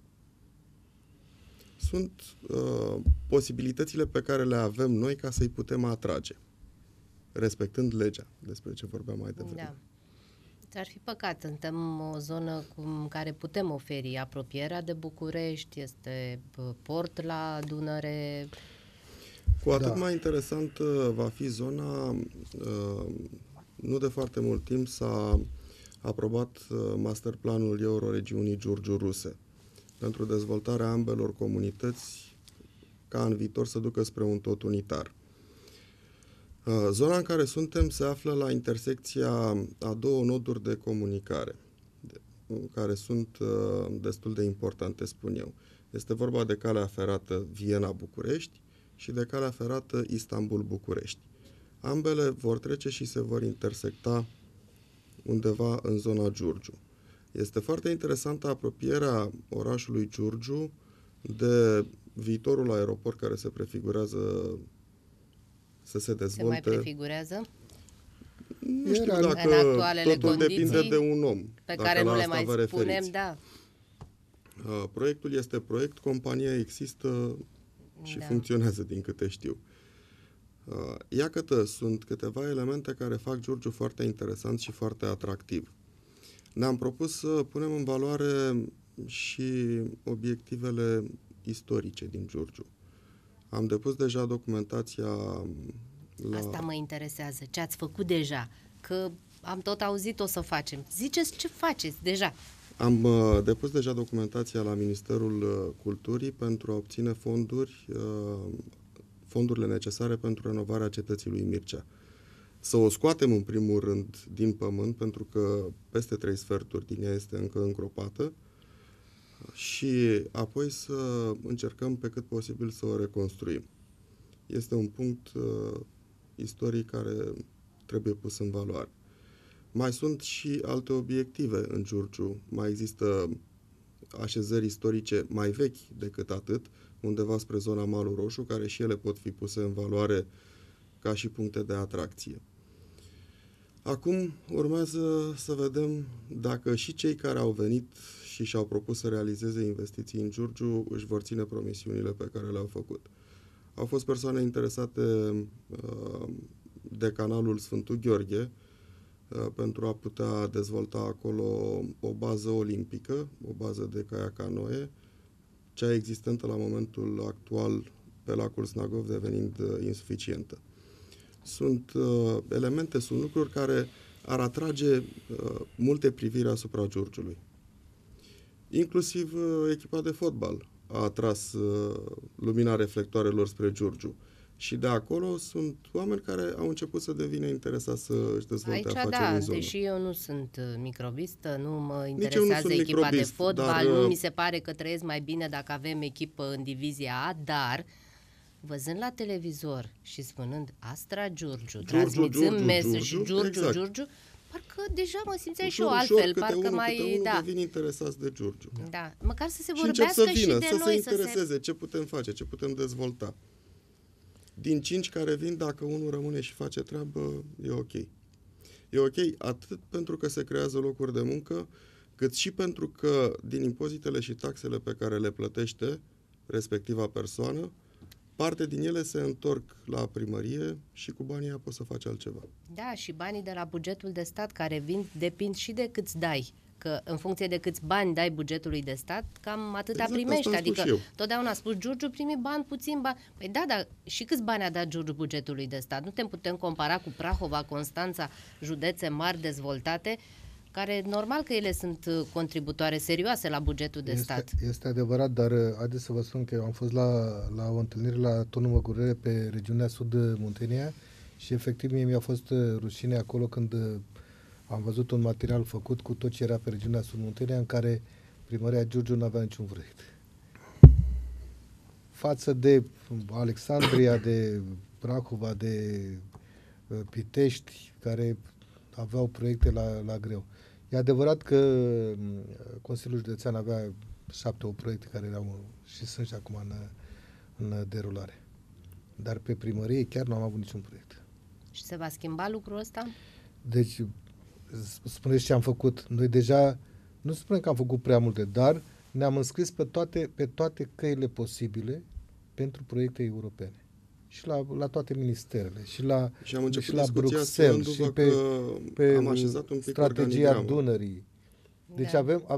Sunt posibilitățile pe care le avem noi ca să-i putem atrage, respectând legea, despre ce vorbeam mai devreme. Da. Ar fi păcat, suntem o zonă cu care putem oferi apropierea de București, este port la Dunăre. Cu atât mai interesant va fi zona, nu de foarte mult timp s-a aprobat masterplanul Euroregiunii Giurgiu-Ruse pentru dezvoltarea ambelor comunități ca în viitor să ducă spre un tot unitar. Zona în care suntem se află la intersecția a două noduri de comunicare, care sunt destul de importante, spun eu. Este vorba de calea ferată Viena-București și de calea ferată Istanbul-București. Ambele vor trece și se vor intersecta undeva în zona Giurgiu. Este foarte interesantă apropierea orașului Giurgiu de viitorul aeroport care se prefigurează să se dezvolte. Se mai prefigurează? Nu știu dacă totul depinde de un om. Pe care nu le mai spunem, da. Proiectul este proiect, compania există și funcționează din câte știu. Iată, sunt câteva elemente care fac Giurgiu foarte interesant și foarte atractiv. Ne-am propus să punem în valoare și obiectivele istorice din Giurgiu. Am depus deja documentația Asta mă interesează. Ce ați făcut deja? Că am tot auzit o să facem. Ziceți ce faceți deja. Am depus deja documentația la Ministerul Culturii pentru a obține fondurile necesare pentru renovarea cetății lui Mircea. Să o scoatem în primul rând din pământ, pentru că peste 3 sferturi din ea este încă încropată, și apoi să încercăm pe cât posibil să o reconstruim. Este un punct istoric care trebuie pus în valoare. Mai sunt și alte obiective în Giurgiu. Mai există așezări istorice mai vechi decât atât, undeva spre zona Malul Roșu, care și ele pot fi puse în valoare ca și puncte de atracție. Acum urmează să vedem dacă și cei care au venit și și-au propus să realizeze investiții în Giurgiu își vor ține promisiunile pe care le-au făcut. Au fost persoane interesate de canalul Sfântul Gheorghe pentru a putea dezvolta acolo o bază olimpică, o bază de caiac-canoe, cea existentă la momentul actual pe lacul Snagov devenind insuficientă. Sunt elemente, sunt lucruri care ar atrage multe priviri asupra Giurgiului. Inclusiv echipa de fotbal a atras lumina reflectoarelor spre Giurgiu. Și de acolo sunt oameni care au început să devină interesați să își dezvolte afaceri în zonă. Deși eu nu sunt microbistă, nu mă interesează echipa de fotbal, nu mi se pare că trăiesc mai bine dacă avem echipă în divizia A, dar văzând la televizor și spunând Astra Giurgiu, transmițând mesaj Giurgiu, parcă deja mă simțeam și eu altfel, parcă mai devin interesați de Giurgiu. Da, măcar să se vorbească și de noi, să se intereseze ce putem face, ce putem dezvolta. Din 5 care vin, dacă unul rămâne și face treabă, e ok. E ok atât pentru că se creează locuri de muncă, cât și pentru că din impozitele și taxele pe care le plătește respectiva persoană, parte din ele se întorc la primărie și cu banii aia poți să faci altceva. Da, și banii de la bugetul de stat care vin depind și de câți dai. Că în funcție de câți bani dai bugetului de stat, cam atâta primești. Adică totdeauna a spus Giurgiu primi bani, puțin bani. Păi da, dar și câți bani a dat Giurgiu bugetului de stat? Nu te putem compara cu Prahova, Constanța, județe mari dezvoltate, care normal că ele sunt contributoare serioase la bugetul de stat. Este adevărat, dar haideți să vă spun că eu am fost la o întâlnire la Turnul Măgurele pe regiunea Sud-Muntenia și efectiv mie mi-a fost rușine acolo când am văzut un material făcut cu tot ce era pe regiunea Sud-Muntenia în care primăria Giurgiu nu avea niciun proiect. Față de Alexandria, de Prahova, de Pitești, care aveau proiecte la greu. E adevărat că Consiliul Județean avea 7-8 proiecte care erau și sunt și acum în derulare. Dar pe primărie chiar nu am avut niciun proiect. Și se va schimba lucrul ăsta? Deci, spuneți ce am făcut. Noi deja, nu spunem că am făcut prea multe, dar ne-am înscris pe toate căile posibile pentru proiecte europene. Și la toate ministerele, și la Bruxelles, și pe am așezat un pic strategia Dunării. Deci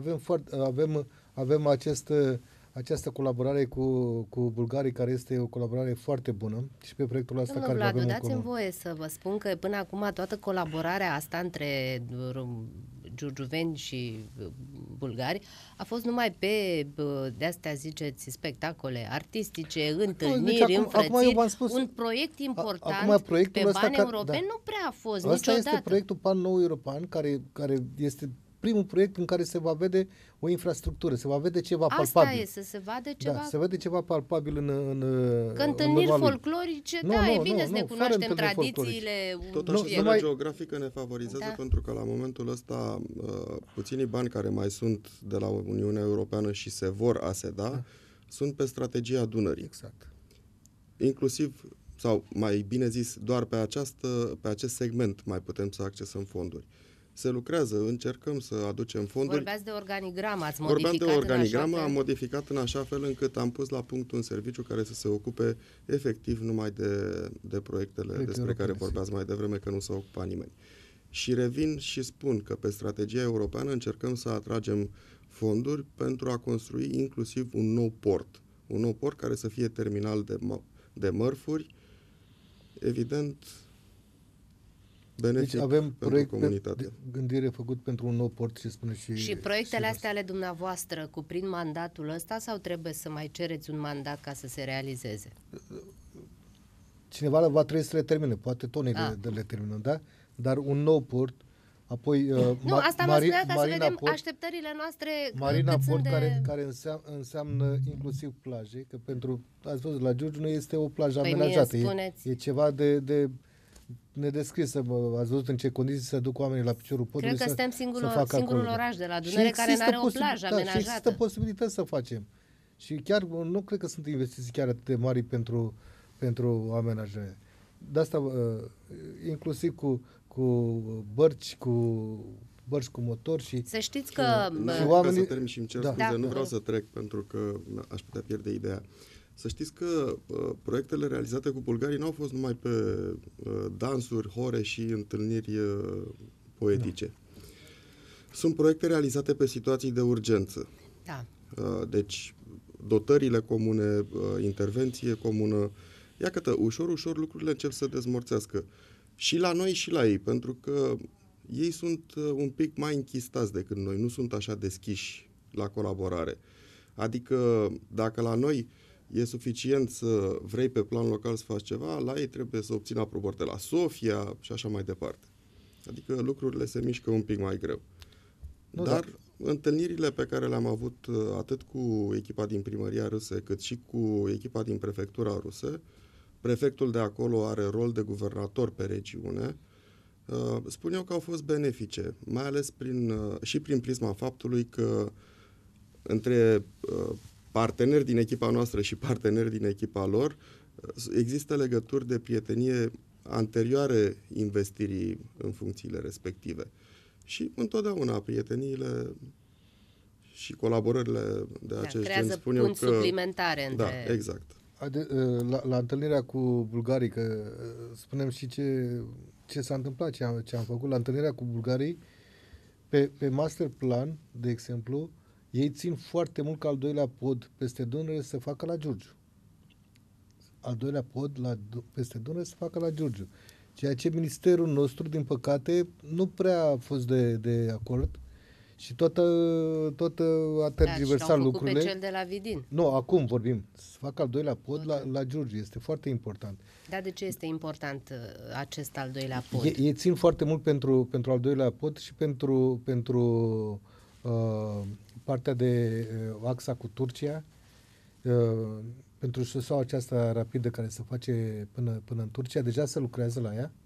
avem această colaborare cu bulgarii, care este o colaborare foarte bună și pe proiectul ăsta Domnul care Vladu, dați-mi voie să vă spun că până acum toată colaborarea asta între giurgiuveni și bulgari a fost numai pe, de-astea ziceți, spectacole artistice, întâlniri, deci înfrățiri, un proiect important pe bani europeni nu prea a fost niciodată. Asta este proiectul PAN Nou European, care este primul proiect în care se va vede o infrastructură, se va vede ceva palpabil. Asta e, să se vadă ceva... Da, se vede ceva palpabil Că întâlniri folclorice, e bine să ne cunoaștem tradițiile. Totuși, zona geografică ne favorizează pentru că la momentul ăsta puținii bani care mai sunt de la Uniunea Europeană și se vor aseda sunt pe strategia Dunării. Exact. Inclusiv, sau mai bine zis, doar pe acest segment mai putem să accesăm fonduri. Se lucrează, încercăm să aducem fonduri. Vorbeați de organigramă, ați modificat. Vorbeam de organigramă, am modificat în așa fel încât am pus la punct un serviciu care să se ocupe efectiv numai de proiectele despre care vorbeați mai devreme, că nu se ocupa nimeni. Și revin și spun că pe strategia europeană încercăm să atragem fonduri pentru a construi inclusiv un nou port. Un nou port care să fie terminal de mărfuri, evident, benefic, deci avem proiect de gândire făcut pentru un nou port, ce spune și proiectele astea ale dumneavoastră cuprind mandatul ăsta sau trebuie să mai cereți un mandat ca să se realizeze? Cineva va trebui să le termine, poate Tony le termină, da? Dar un nou port, apoi nu, asta mă spunea ca să vedem Port, așteptările noastre. Marina Port, care înseamnă inclusiv plaje, că pentru, ați văzut, la Giurgiu nu este o plajă amenajată, e ceva de nedescris. Ați văzut în ce condiții se duc oamenii la piciorul podului. Cred că suntem singurul oraș de la Dunăre care nu are o plajă amenajată. Și există posibilități să facem. Și chiar nu cred că sunt investiții chiar atât de mari pentru amenajare. De asta, inclusiv cu bărci cu motor și... Să știți că... Ca să termin și îmi cer scuze, nu vreau să trec pentru că aș putea pierde ideea. Să știți că proiectele realizate cu bulgarii nu au fost numai pe dansuri, hore și întâlniri poetice. Da. Sunt proiecte realizate pe situații de urgență. Da. Deci, dotările comune, intervenție comună. Iată, ușor lucrurile încep să dezmorțească. Și la noi și la ei, pentru că ei sunt un pic mai închistați decât noi, nu sunt așa deschiși la colaborare. Adică, dacă la noi e suficient să vrei pe plan local să faci ceva, la ei trebuie să obțină aprobări de la Sofia și așa mai departe. Adică lucrurile se mișcă un pic mai greu. Dar întâlnirile pe care le-am avut atât cu echipa din primăria Râse, cât și cu echipa din prefectura Ruse, prefectul de acolo are rol de guvernator pe regiune, spun eu că au fost benefice, mai ales și prin prisma faptului că între parteneri din echipa noastră și parteneri din echipa lor există legături de prietenie anterioare investirii în funcțiile respective. Și întotdeauna prieteniile și colaborările de acest gen spun eu că... creează punți suplimentare între... Da, exact. La întâlnirea cu bulgarii, că spunem și ce s-a întâmplat, ce am făcut la întâlnirea cu bulgarii, pe master plan, de exemplu, ei țin foarte mult ca al doilea pod peste Dunăre să se facă la Giurgiu. Al doilea pod peste Dunăre să se facă la Giurgiu. Ceea ce ministerul nostru, din păcate, nu prea a fost de acord și tot a tergiversat lucrurile. Pe cel de la Vidin. Nu, acum vorbim. Să facă al doilea pod la Giurgiu. Este foarte important. Dar de ce este important acest al doilea pod? Ei țin foarte mult pentru al doilea pod și pentru partea de axa cu Turcia, pentru șoseaua aceasta rapidă care se face până în Turcia. Deja se lucrează la ea.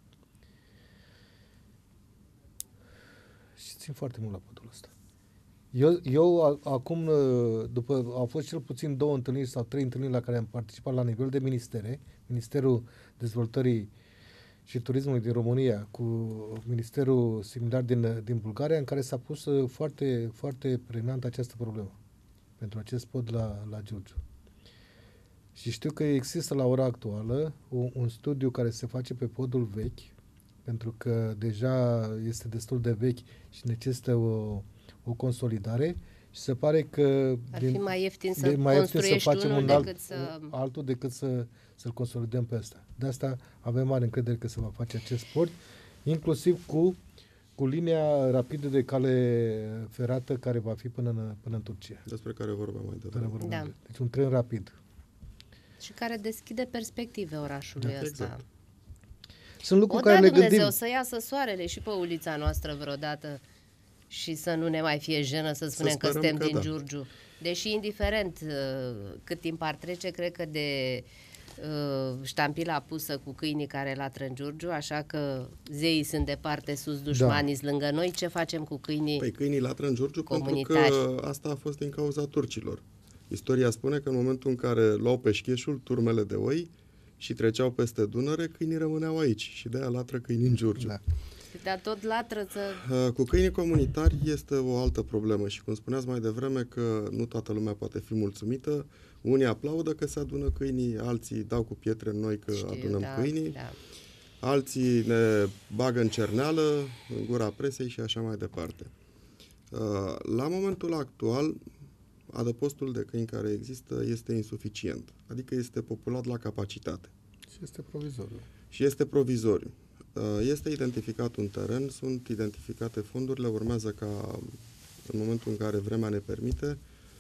Și țin foarte mult la podul ăsta. Eu acum, au fost cel puțin 2 întâlniri sau 3 întâlniri la care am participat la nivel de ministere, Ministerul Dezvoltării și Turismului din România cu ministerul similar din Bulgaria, în care s-a pus foarte, foarte pregnant această problemă pentru acest pod la Giurgiu. Și știu că există la ora actuală un studiu care se face pe podul vechi, pentru că deja este destul de vechi și necesită o consolidare și se pare că ar fi mai ieftin să construiești altul decât să-l consolidăm pe ăsta. De asta avem mare încredere că se va face acest port, inclusiv cu cu linia rapidă de cale ferată care va fi până în Turcia. Despre care vorbeam mai devreme. Da. Deci un tren rapid. Și care deschide perspective orașului ăsta. Exact. Sunt lucruri care ne Dumnezeu gândim. să iasă soarele și pe ulița noastră vreodată și să nu ne mai fie jenă să spunem că suntem din Giurgiu. Deși indiferent cât timp ar trece, cred că de ștampila pusă cu câinii care latră în Giurgiu, așa că zeii sunt departe, sus dușmanii lângă noi, ce facem cu câinii? Păi câinii latră în Giurgiu pentru că asta a fost din cauza turcilor. Istoria spune că în momentul în care luau peșcheșul, turmele de oi și treceau peste Dunăre, câinii rămâneau aici și de-aia latră câinii în Giurgiu. Da. Dar tot latră Cu câinii comunitari este o altă problemă și cum spuneați mai devreme că nu toată lumea poate fi mulțumită. Unii aplaudă că se adună câinii, alții dau cu pietre în noi că adunăm câinii, alții ne bagă în cerneală, în gura presei și așa mai departe. La momentul actual, adăpostul de câini care există este insuficient, adică este populat la capacitate. Și este provizoriu. Este identificat un teren, sunt identificate fondurile, urmează ca în momentul în care vremea ne permite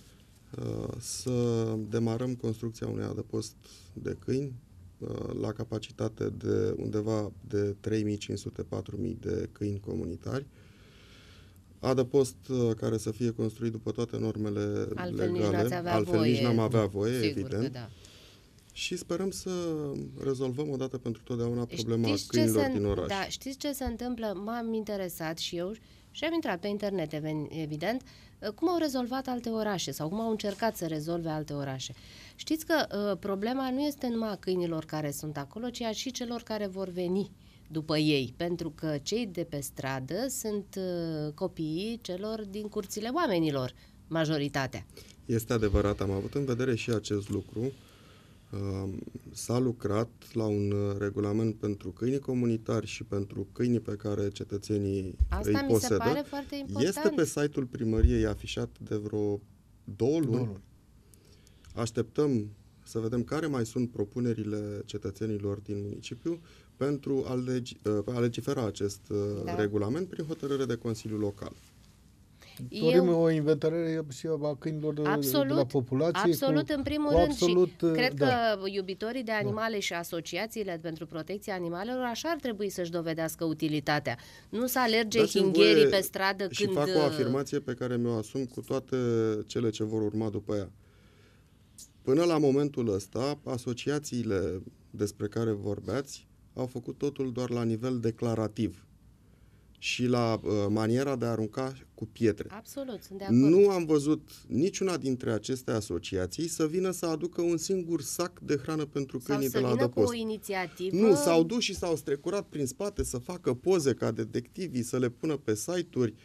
să demarăm construcția unui adăpost de câini la capacitate de undeva de 3.500-4.000 de câini comunitari. Adăpost care să fie construit după toate normele legale, altfel nici n-am avea voie, evident. Da. Și sperăm să rezolvăm odată pentru totdeauna problema câinilor din oraș. Da, știți ce se întâmplă? M-am interesat și eu și am intrat pe internet, evident, cum au rezolvat alte orașe sau cum au încercat să rezolve alte orașe. Știți că problema nu este numai a câinilor care sunt acolo, ci a și celor care vor veni după ei, pentru că cei de pe stradă sunt copiii celor din curțile oamenilor, majoritatea. Este adevărat, am avut în vedere și acest lucru. S-a lucrat la un regulament pentru câinii comunitari și pentru câinii pe care cetățenii îi posedă. Asta mi se pare foarte important. Este pe site-ul primăriei afișat de vreo 2 luni. Așteptăm să vedem care mai sunt propunerile cetățenilor din municipiu pentru a legifera acest regulament prin hotărâre de Consiliu Local. Dorim o inventare și a câinilor de la populație. Absolut, în primul rând. Și cred că iubitorii de animale și asociațiile pentru protecția animalelor așa ar trebui să-și dovedească utilitatea. Nu să alerge hingherii pe stradă și când... fac o afirmație pe care mi-o asum cu toate cele ce vor urma după ea. Până la momentul ăsta, asociațiile despre care vorbeați au făcut totul doar la nivel declarativ și la maniera de a arunca cu pietre. Absolut, sunt de acord. Nu am văzut niciuna dintre aceste asociații să vină să aducă un singur sac de hrană pentru câinii de la adăpost. Sau să vină cu o inițiativă. Nu, s-au dus și s-au strecurat prin spate să facă poze ca detectivii, să le pună pe site-uri.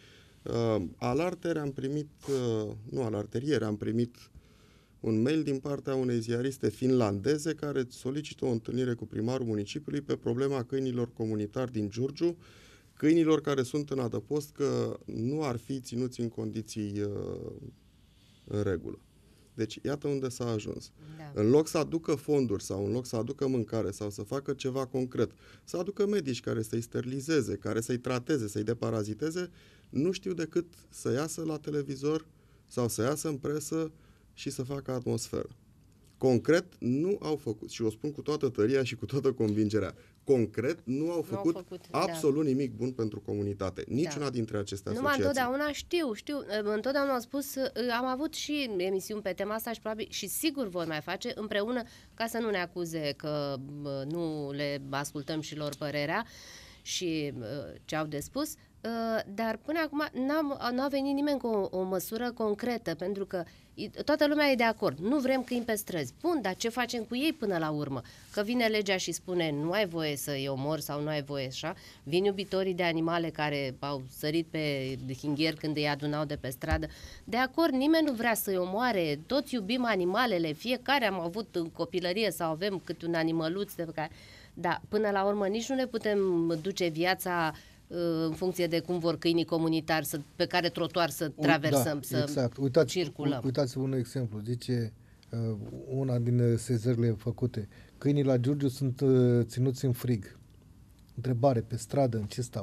Ieri am primit un mail din partea unei ziariste finlandeze care solicită o întâlnire cu primarul municipiului pe problema câinilor comunitari din Giurgiu, câinilor care sunt în adăpost că nu ar fi ținuți în condiții în regulă. Deci, iată unde s-a ajuns. Da. În loc să aducă fonduri sau în loc să aducă mâncare sau să facă ceva concret, să aducă medici care să-i sterilizeze, care să-i trateze, să-i deparaziteze, nu știu decât să iasă la televizor sau să iasă în presă și să facă atmosferă. Concret, nu au făcut, și o spun cu toată tăria și cu toată convingerea, concret, nu au făcut absolut nimic bun pentru comunitate. Niciuna dintre aceste asociații. Întotdeauna întotdeauna am spus, am avut și emisiuni pe tema asta și probabil și sigur voi mai face împreună, ca să nu ne acuze că nu le ascultăm și lor părerea și ce au de spus, dar până acum n-a venit nimeni cu o măsură concretă, pentru că toată lumea e de acord. Nu vrem câini pe străzi. Bun, dar ce facem cu ei până la urmă? Că vine legea și spune nu ai voie să-i omori sau nu ai voie așa. Vin iubitorii de animale care au sărit pe hinghieri când îi adunau de pe stradă. De acord, nimeni nu vrea să-i omoare. Toți iubim animalele. Fiecare am avut în copilărie sau avem câte un animăluț de pe care... Dar până la urmă nici nu ne putem duce viața în funcție de cum vor câinii comunitari pe care trotuar să traversăm, circulăm. Uitați-vă un exemplu. Zice una din sezările făcute. Câinii la Giurgiu sunt ținuți în frig. Întrebare, pe stradă, în ce stau?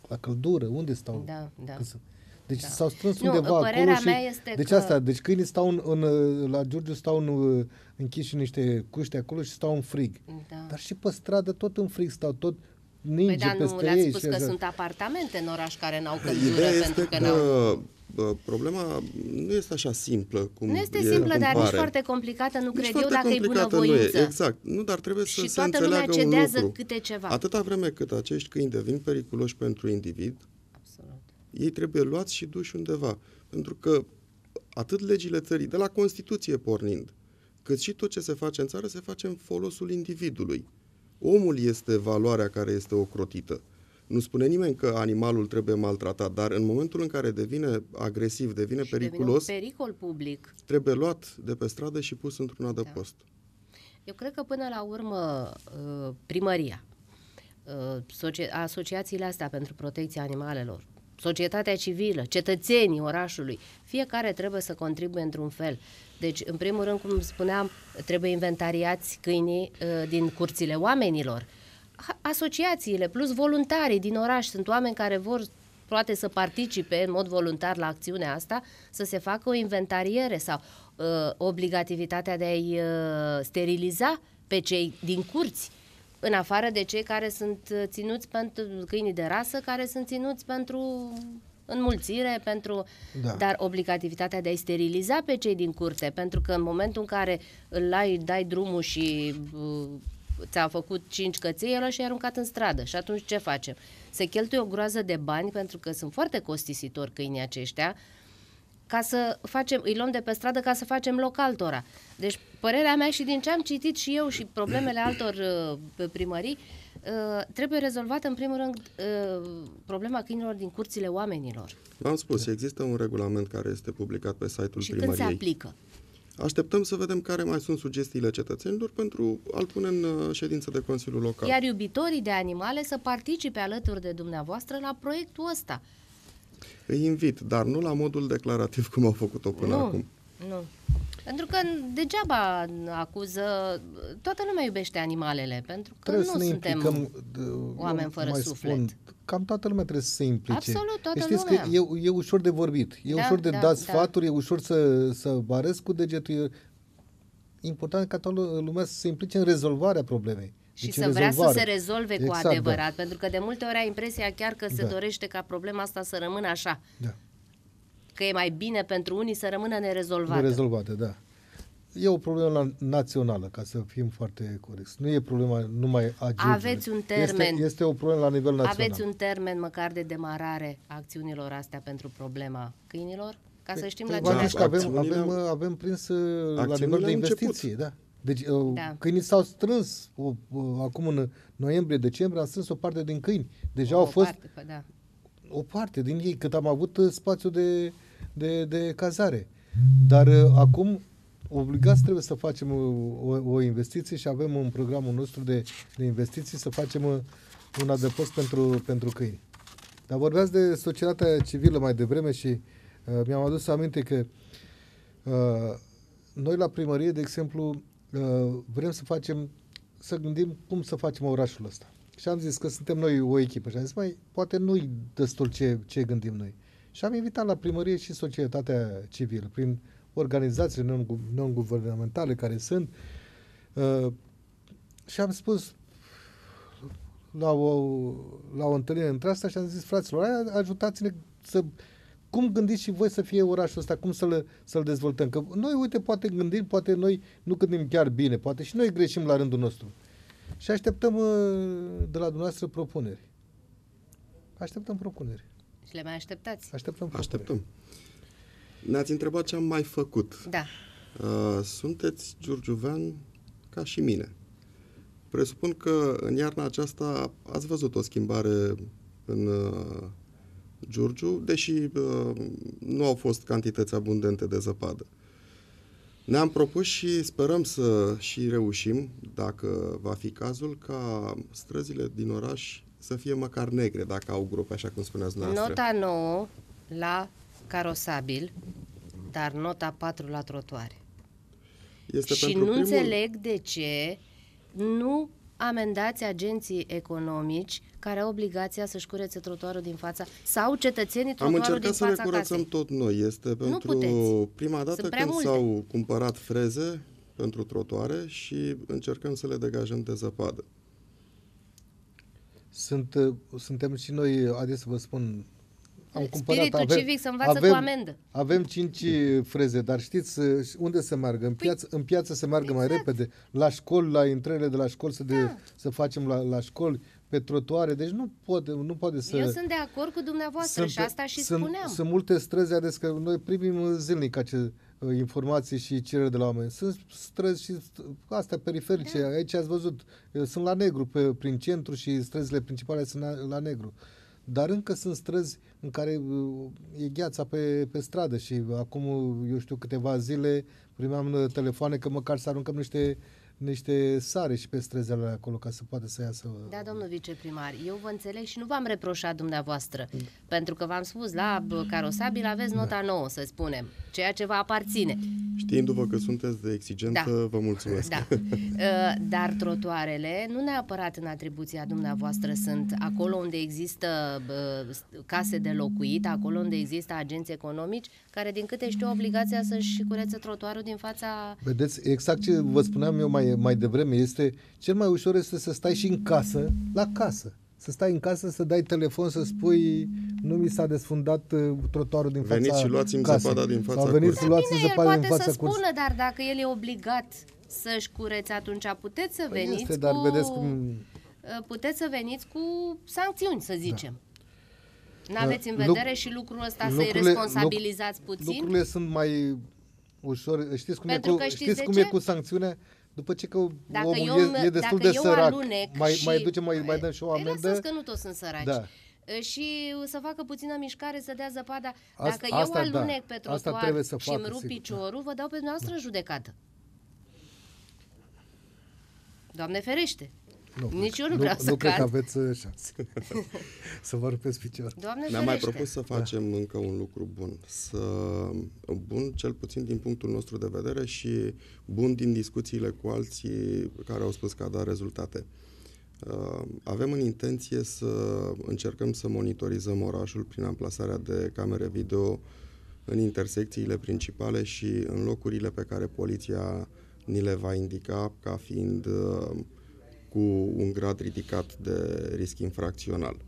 La căldură, unde stau? Da. Deci s-au strâns undeva acolo și... Deci deci câinii stau la Giurgiu stau închiși în niște cuște acolo și stau în frig. Da. Dar și pe stradă tot în frig stau, tot ninge peste ei. Dar nu le-ați spus că sunt apartamente în oraș care n-au căldură? Ideea pentru este că problema nu este așa simplă cum nu este simplă, dar nici foarte complicată, nu cred eu, dacă e bunăvoință. Exact. Nu, dar trebuie să se înțeleagă un lucru. Și toată lumea cedează câte ceva. Atâta vreme cât acești câini devin periculoși pentru individ, absolut, ei trebuie luați și duși undeva. Pentru că atât legile țării, de la Constituție pornind, cât și tot ce se face în țară, se face în folosul individului. Omul este valoarea care este ocrotită. Nu spune nimeni că animalul trebuie maltratat, dar în momentul în care devine agresiv, devine periculos, devine un pericol public, trebuie luat de pe stradă și pus într-un adăpost. Eu cred că până la urmă primăria, asociațiile astea pentru protecția animalelor, societatea civilă, cetățenii orașului, fiecare trebuie să contribuie într-un fel. Deci, în primul rând, cum spuneam, trebuie inventariați câinii din curțile oamenilor. Asociațiile plus voluntarii din oraș, sunt oameni care vor poate să participe în mod voluntar la acțiunea asta, să se facă o inventariere sau obligativitatea de a-i steriliza pe cei din curți, în afară de cei care sunt ținuți pentru câinii de rasă, care sunt ținuți pentru înmulțire, dar obligativitatea de a-i steriliza pe cei din curte, pentru că în momentul în care dai drumul și ți-a făcut 5 căței, el și-a aruncat în stradă. Și atunci ce facem? Se cheltuie o groază de bani, pentru că sunt foarte costisitori câinii aceștia, ca să facem, îi luăm de pe stradă ca să facem loc altora. Deci, părerea mea și din ce am citit și eu și problemele altor primării, trebuie rezolvată în primul rând problema câinilor din curțile oamenilor. V-am spus, există un regulament care este publicat pe site-ul și primăriei. când se aplică? Așteptăm să vedem care mai sunt sugestiile cetățenilor pentru a-l pune în ședință de Consiliul Local. Iar iubitorii de animale să participe alături de dumneavoastră la proiectul ăsta. Îi invit, dar nu la modul declarativ cum au făcut-o până acum. Nu. Pentru că degeaba acuză, toată lumea iubește animalele, pentru că trebuie nu suntem oameni fără suflet. Cam toată lumea trebuie să se implice. Absolut, toată știți lumea. Că e ușor de vorbit, e ușor de dat sfaturi, e ușor să arăți cu degetul. Important e ca toată lumea să se implice în rezolvarea problemei. Și să vrea să se rezolve cu adevărat, pentru că de multe ori ai impresia chiar că se dorește ca problema asta să rămână așa. Da. Că e mai bine pentru unii să rămână nerezolvată. Nerezolvată, da. E o problemă națională, ca să fim foarte corecți. Nu e problema numai a Giurgiului. Aveți un termen. Este o problemă la nivel național. Aveți un termen măcar de demarare a acțiunilor astea pentru problema câinilor? Ca să știm la ce avem prins la nivel de investiție, da. Deci câinii s-au strâns acum în noiembrie, decembrie, am strâns o parte din câini. Deja au fost o parte din ei, cât am avut spațiu de cazare. Dar acum obligați trebuie să facem o investiție și avem în programul nostru de investiții să facem un adăpost pentru câini. Dar vorbeați de societatea civilă mai devreme și mi-am adus aminte că noi la primărie, de exemplu, vrem să gândim cum să facem orașul ăsta. Și am zis că suntem noi o echipă și am zis, poate nu-i destul ce gândim noi. Și am invitat la primărie și societatea civilă, prin organizațiile non-guvernamentale care sunt, și am spus la o întâlnire între asta și am zis, fraților, ajutați-ne cum gândiți și voi să fie orașul ăsta, cum să-l dezvoltăm. Că noi, uite, poate gândim, poate noi nu gândim chiar bine, poate și noi greșim la rândul nostru. Și așteptăm de la dumneavoastră propuneri. Așteptăm propuneri. Și le mai așteptați? Așteptăm. Ne-ați întrebat ce am mai făcut. Da. Sunteți giurgiuvean ca și mine. Presupun că în iarna aceasta ați văzut o schimbare în Giurgiu, deși nu au fost cantități abundente de zăpadă. Ne-am propus și sperăm să și reușim, dacă va fi cazul, ca străzile din oraș să fie măcar negre, dacă au gropi, așa cum spuneați dumneavoastră. Nota 9 la carosabil, dar nota 4 la trotuare. Și nu înțeleg de ce nu amendați agenții economici care au obligația să-și curețe trotuarul din fața, sau cetățenii trotuarul din fața casei. Am încercat să le curățăm tot noi. Este pentru prima dată când s-au cumpărat freze pentru trotuare și încercăm să le degajăm de zăpadă. Suntem și noi, haideți să vă spun, am cumpărat, spiritul civic să învață cu amendă. Avem 5 freze, dar știți unde să meargă? În piață să meargă mai repede, la școli, la intrările de la școli să facem la școli, pe trotuare, deci nu poate să... Eu sunt de acord cu dumneavoastră și asta și spuneam. Sunt multe străzi, ades că noi primim zilnic informații și cereri de la oameni. Sunt străzi și astea periferice, aici ați văzut, sunt la negru prin centru și străzile principale sunt la negru. Dar încă sunt străzi în care e gheața pe stradă și acum, eu știu, câteva zile primeam telefoane că măcar să aruncăm niște sare și pe străzile acolo ca să poată să iasă. Da, domnul viceprimar, eu vă înțeleg și nu v-am reproșat dumneavoastră, pentru că v-am spus, la carosabil aveți nota 9, să spunem, ceea ce vă aparține. Știindu-vă că sunteți de exigentă, vă mulțumesc. Da. Dar trotuarele, nu neapărat în atribuția dumneavoastră, sunt acolo unde există case de locuit, acolo unde există agenți economici, care din câte știu obligația să-și curețe trotuarul din fața... Vedeți, exact ce vă spuneam eu mai devreme, cel mai ușor este să stai și în casă, la casă. Să stai în casă, să dai telefon, să spui nu mi s-a desfundat trotuarul din fața casei. Veniți și luați-mi zăpada din fața curții. Bine, el poate să spună, dar dacă el e obligat să-și curețe, atunci puteți să veniți puteți să veniți cu sancțiuni, să zicem. N-aveți în vedere și lucrul ăsta să-i responsabilizați puțin? Lucrurile sunt mai ușor. Știți cum e cu sancțiunea? După ce că omul e destul de sărac, mai dăm și o amendă. Lăsați că nu toți sunt săraci. Da. Și să facă puțină mișcare, să dea zăpada. Dacă eu alunec pe trotuar și îmi rup piciorul, vă dau pe noastră în judecată. Doamne ferește! Nici eu nu vreau să cad. Nu cred că aveți șanse să vă rupeți piciorul. Ne-am mai propus să facem încă un lucru bun. Bun, cel puțin din punctul nostru de vedere și bun din discuțiile cu alții care au spus că a dat rezultate. Avem în intenție să încercăm să monitorizăm orașul prin amplasarea de camere video în intersecțiile principale și în locurile pe care poliția ni le va indica ca fiind cu un grad ridicat de risc infracțional.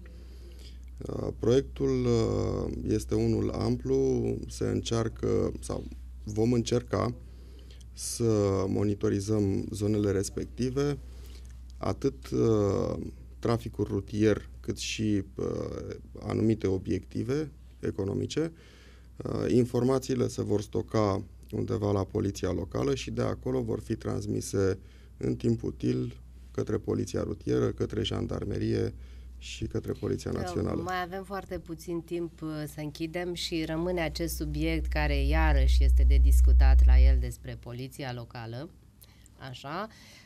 Proiectul este unul amplu, se încearcă sau vom încerca să monitorizăm zonele respective, atât traficul rutier, cât și anumite obiective economice. Informațiile se vor stoca undeva la poliția locală și de acolo vor fi transmise în timp util către poliția rutieră, către jandarmerie și către Poliția Națională. Mai avem foarte puțin timp să închidem și rămâne acest subiect care iarăși este de discutat la el despre poliția locală. Așa.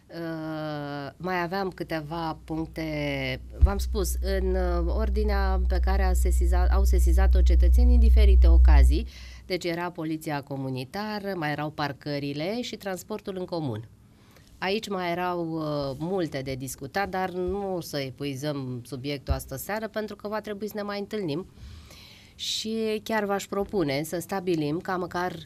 Mai aveam câteva puncte, v-am spus, în ordinea pe care au sesizat-o cetățenii în diferite ocazii. Deci era poliția comunitară, mai erau parcările și transportul în comun. Aici mai erau multe de discutat, dar nu o să epuizăm subiectul astă seară, pentru că va trebui să ne mai întâlnim. Și chiar v-aș propune să stabilim ca măcar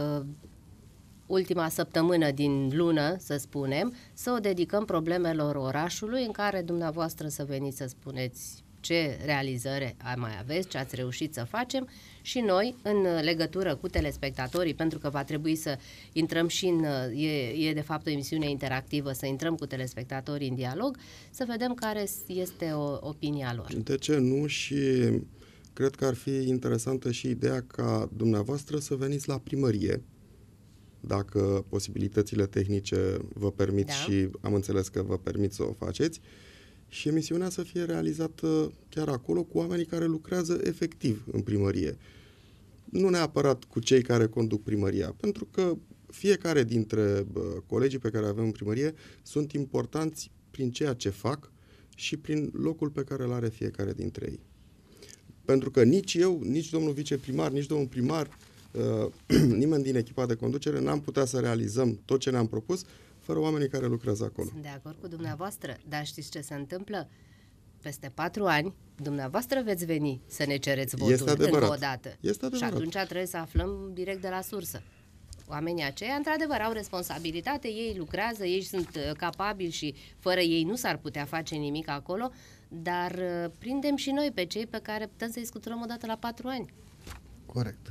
ultima săptămână din lună, să spunem, să o dedicăm problemelor orașului, în care dumneavoastră să veniți să spuneți ce realizări mai aveți, ce ați reușit să facem și noi, în legătură cu telespectatorii, pentru că va trebui să intrăm și e de fapt o emisiune interactivă, să intrăm cu telespectatorii în dialog, să vedem care este opinia lor. De ce nu? Și cred că ar fi interesantă și ideea ca dumneavoastră să veniți la primărie, dacă posibilitățile tehnice vă permit și am înțeles că vă permit să o faceți, și emisiunea să fie realizată chiar acolo cu oamenii care lucrează efectiv în primărie. Nu neapărat cu cei care conduc primăria, pentru că fiecare dintre colegii pe care avem în primărie sunt importanți prin ceea ce fac și prin locul pe care îl are fiecare dintre ei. Pentru că nici eu, nici domnul viceprimar, nici domnul primar, nimeni din echipa de conducere n-am putea să realizăm tot ce ne-am propus fără oamenii care lucrează acolo. Sunt de acord cu dumneavoastră, dar știți ce se întâmplă? Peste 4 ani, dumneavoastră veți veni să ne cereți votul încă o dată. Este adevărat. Și atunci trebuie să aflăm direct de la sursă. Oamenii aceia, într-adevăr, au responsabilitate, ei lucrează, ei sunt capabili și fără ei nu s-ar putea face nimic acolo, dar prindem și noi pe cei pe care putem să-i scuturăm odată la 4 ani. Corect.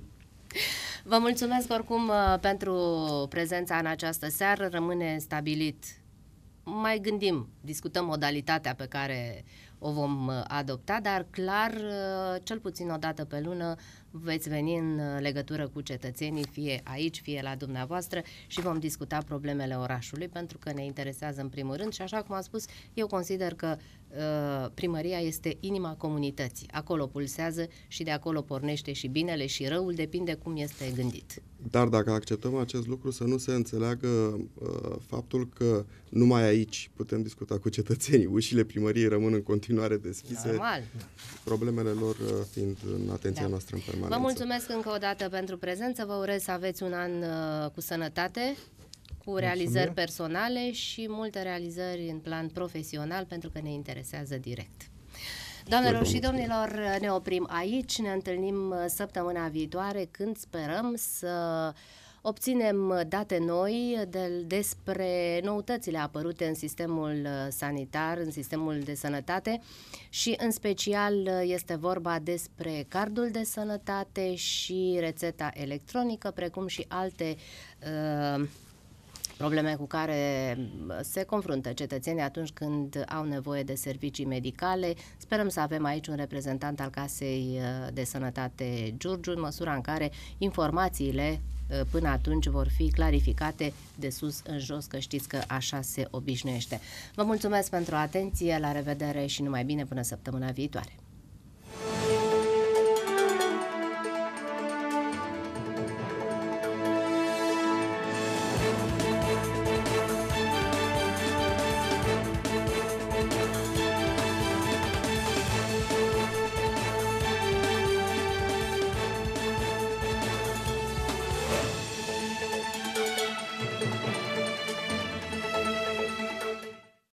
Vă mulțumesc oricum pentru prezența în această seară, rămâne stabilit. Mai gândim, discutăm modalitatea pe care o vom adopta, dar clar, cel puțin o dată pe lună, veți veni în legătură cu cetățenii, fie aici, fie la dumneavoastră și vom discuta problemele orașului, pentru că ne interesează în primul rând și așa cum am spus, eu consider că primăria este inima comunității. Acolo pulsează și de acolo pornește și binele și răul, depinde cum este gândit. Dar dacă acceptăm acest lucru, să nu se înțeleagă faptul că numai aici putem discuta cu cetățenii. Ușile primăriei rămân în continuare deschise, normal, problemele lor fiind în atenția noastră în permanență. Vă mulțumesc încă o dată pentru prezență, vă urez să aveți un an cu sănătate, cu realizări personale și multe realizări în plan profesional, pentru că ne interesează direct. Doamnelor și domnilor, ne oprim aici, ne întâlnim săptămâna viitoare, când sperăm să obținem date noi despre noutățile apărute în sistemul sanitar, în sistemul de sănătate și în special este vorba despre cardul de sănătate și rețeta electronică, precum și alte probleme cu care se confruntă cetățenii atunci când au nevoie de servicii medicale. Sperăm să avem aici un reprezentant al Casei de Sănătate Giurgiu, în măsura în care informațiile până atunci vor fi clarificate de sus în jos, că știți că așa se obișnuiește. Vă mulțumesc pentru atenție, la revedere și numai bine până săptămâna viitoare!